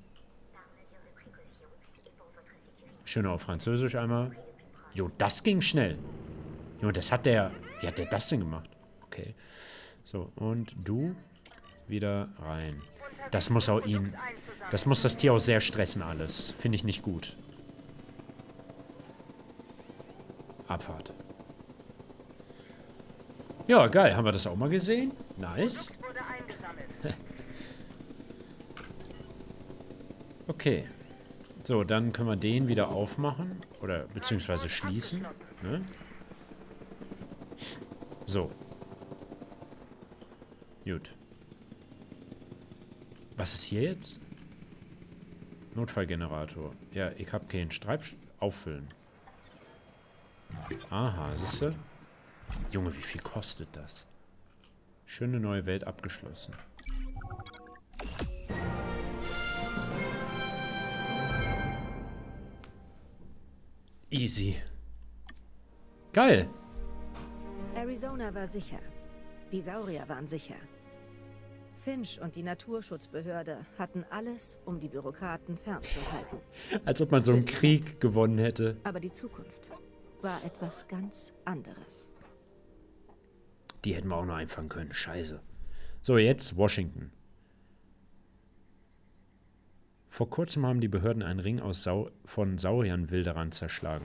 Schön auf Französisch einmal. Jo, das ging schnell. Jo, das hat der... Wie hat der das denn gemacht? Okay. So, und du wieder rein. Das muss auch ihn... Das muss das Tier auch sehr stressen alles. Finde ich nicht gut. Abfahrt. Ja, geil. Haben wir das auch mal gesehen? Nice. Okay. So, dann können wir den wieder aufmachen. Oder beziehungsweise schließen. Ne? So. Gut. Was ist hier jetzt? Notfallgenerator. Ja, ich hab keinen Streif... Auffüllen. Aha, siehst du? Junge, wie viel kostet das? Schöne neue Welt abgeschlossen. Easy. Geil. Arizona war sicher. Die Saurier waren sicher. Finch und die Naturschutzbehörde hatten alles, um die Bürokraten fernzuhalten. Als ob man so einen Krieg gewonnen hätte. Aber die Zukunft war etwas ganz anderes. Die hätten wir auch noch einfangen können. Scheiße. So, jetzt Washington. Vor kurzem haben die Behörden einen Ring von Sauriern-Wilderern zerschlagen.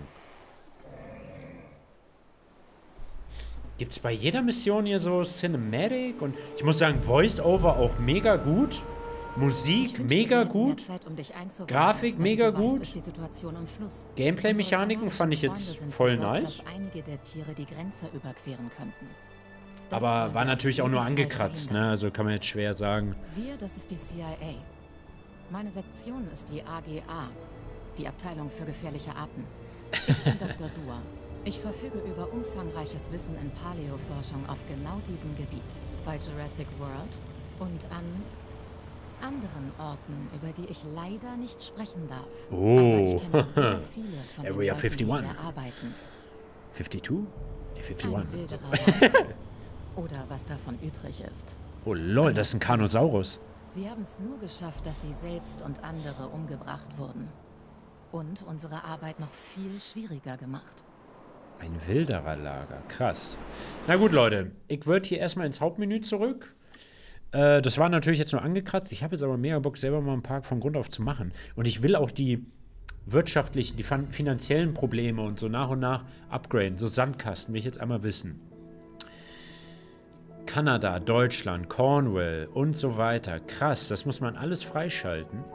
Gibt es bei jeder Mission hier so Cinematic? Und ich muss sagen, Voice-Over auch mega gut. Musik mega gut. Grafik mega gut. Gameplay-Mechaniken fand ich jetzt voll nice. Einige der Tiere die Grenze überqueren könnten. Aber war natürlich auch nur angekratzt, ne? Also kann man jetzt schwer sagen. Wir, das ist die CIA. Meine Sektion ist die AGA, die Abteilung für gefährliche Arten. Ich bin Dr. Dua. Ich verfüge über umfangreiches Wissen in Paläoforschung auf genau diesem Gebiet. Bei Jurassic World und an anderen Orten, über die ich leider nicht sprechen darf. Oh, aber ich kenne sehr viele von den Area Leuten, die 51. hier arbeiten. 52? 51. Ein wilderer oder was davon übrig ist. Oh lol, das ist ein Carnosaurus. Sie haben es nur geschafft, dass sie selbst und andere umgebracht wurden. Und unsere Arbeit noch viel schwieriger gemacht. Ein Wildererlager, krass. Na gut, Leute, ich würde hier erstmal ins Hauptmenü zurück. Das war natürlich jetzt nur angekratzt. Ich habe jetzt aber mega Bock, selber mal einen Park von Grund auf zu machen. Und ich will auch die wirtschaftlichen, die finanziellen Probleme und so nach und nach upgraden. So Sandkasten will ich jetzt einmal wissen. Kanada, Deutschland, Cornwall und so weiter. Krass, das muss man alles freischalten.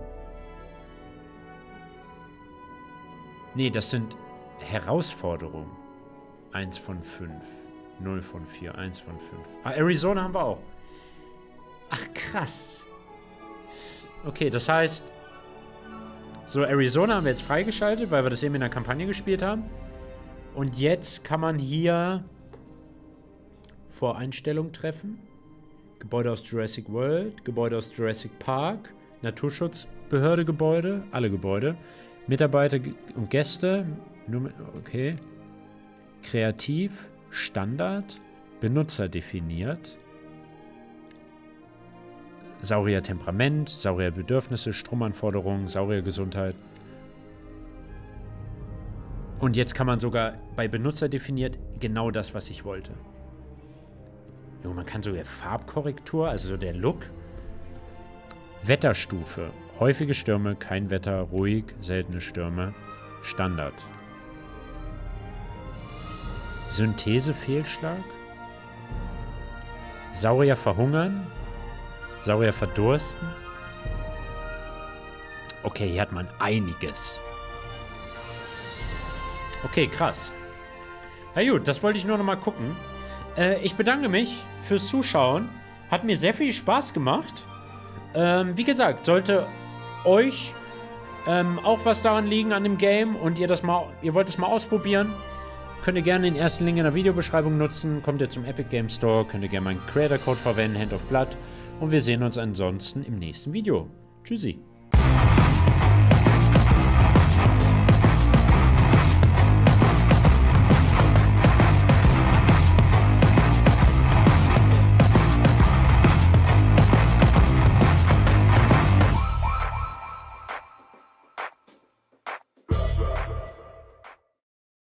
Nee, das sind Herausforderungen. 1 von 5. 0 von 4, 1 von 5. Ah, Arizona haben wir auch. Ach, krass. Okay, das heißt, so Arizona haben wir jetzt freigeschaltet, weil wir das eben in der Kampagne gespielt haben. Und jetzt kann man hier Voreinstellungen treffen. Gebäude aus Jurassic World, Gebäude aus Jurassic Park, Naturschutzbehörde Gebäude, alle Gebäude, Mitarbeiter und Gäste, okay, kreativ, Standard, Benutzer definiert, Saurier-Temperament, Saurier-Bedürfnisse, Stromanforderungen, Sauriergesundheit. Und jetzt kann man sogar bei Benutzer definiert genau das, was ich wollte. Man kann sogar Farbkorrektur, also so der Look. Wetterstufe. Häufige Stürme, kein Wetter, ruhig, seltene Stürme. Standard. Synthese-Fehlschlag. Saurier verhungern. Saurier verdursten. Okay, hier hat man einiges. Okay, krass. Na gut, das wollte ich nur noch mal gucken. Ich bedanke mich fürs Zuschauen. Hat mir sehr viel Spaß gemacht. Wie gesagt, sollte euch auch was daran liegen an dem Game und ihr wollt es mal ausprobieren, könnt ihr gerne den ersten Link in der Videobeschreibung nutzen. Kommt ihr zum Epic Game Store, könnt ihr gerne meinen Creator Code verwenden, Hand of Blood. Und wir sehen uns ansonsten im nächsten Video. Tschüssi.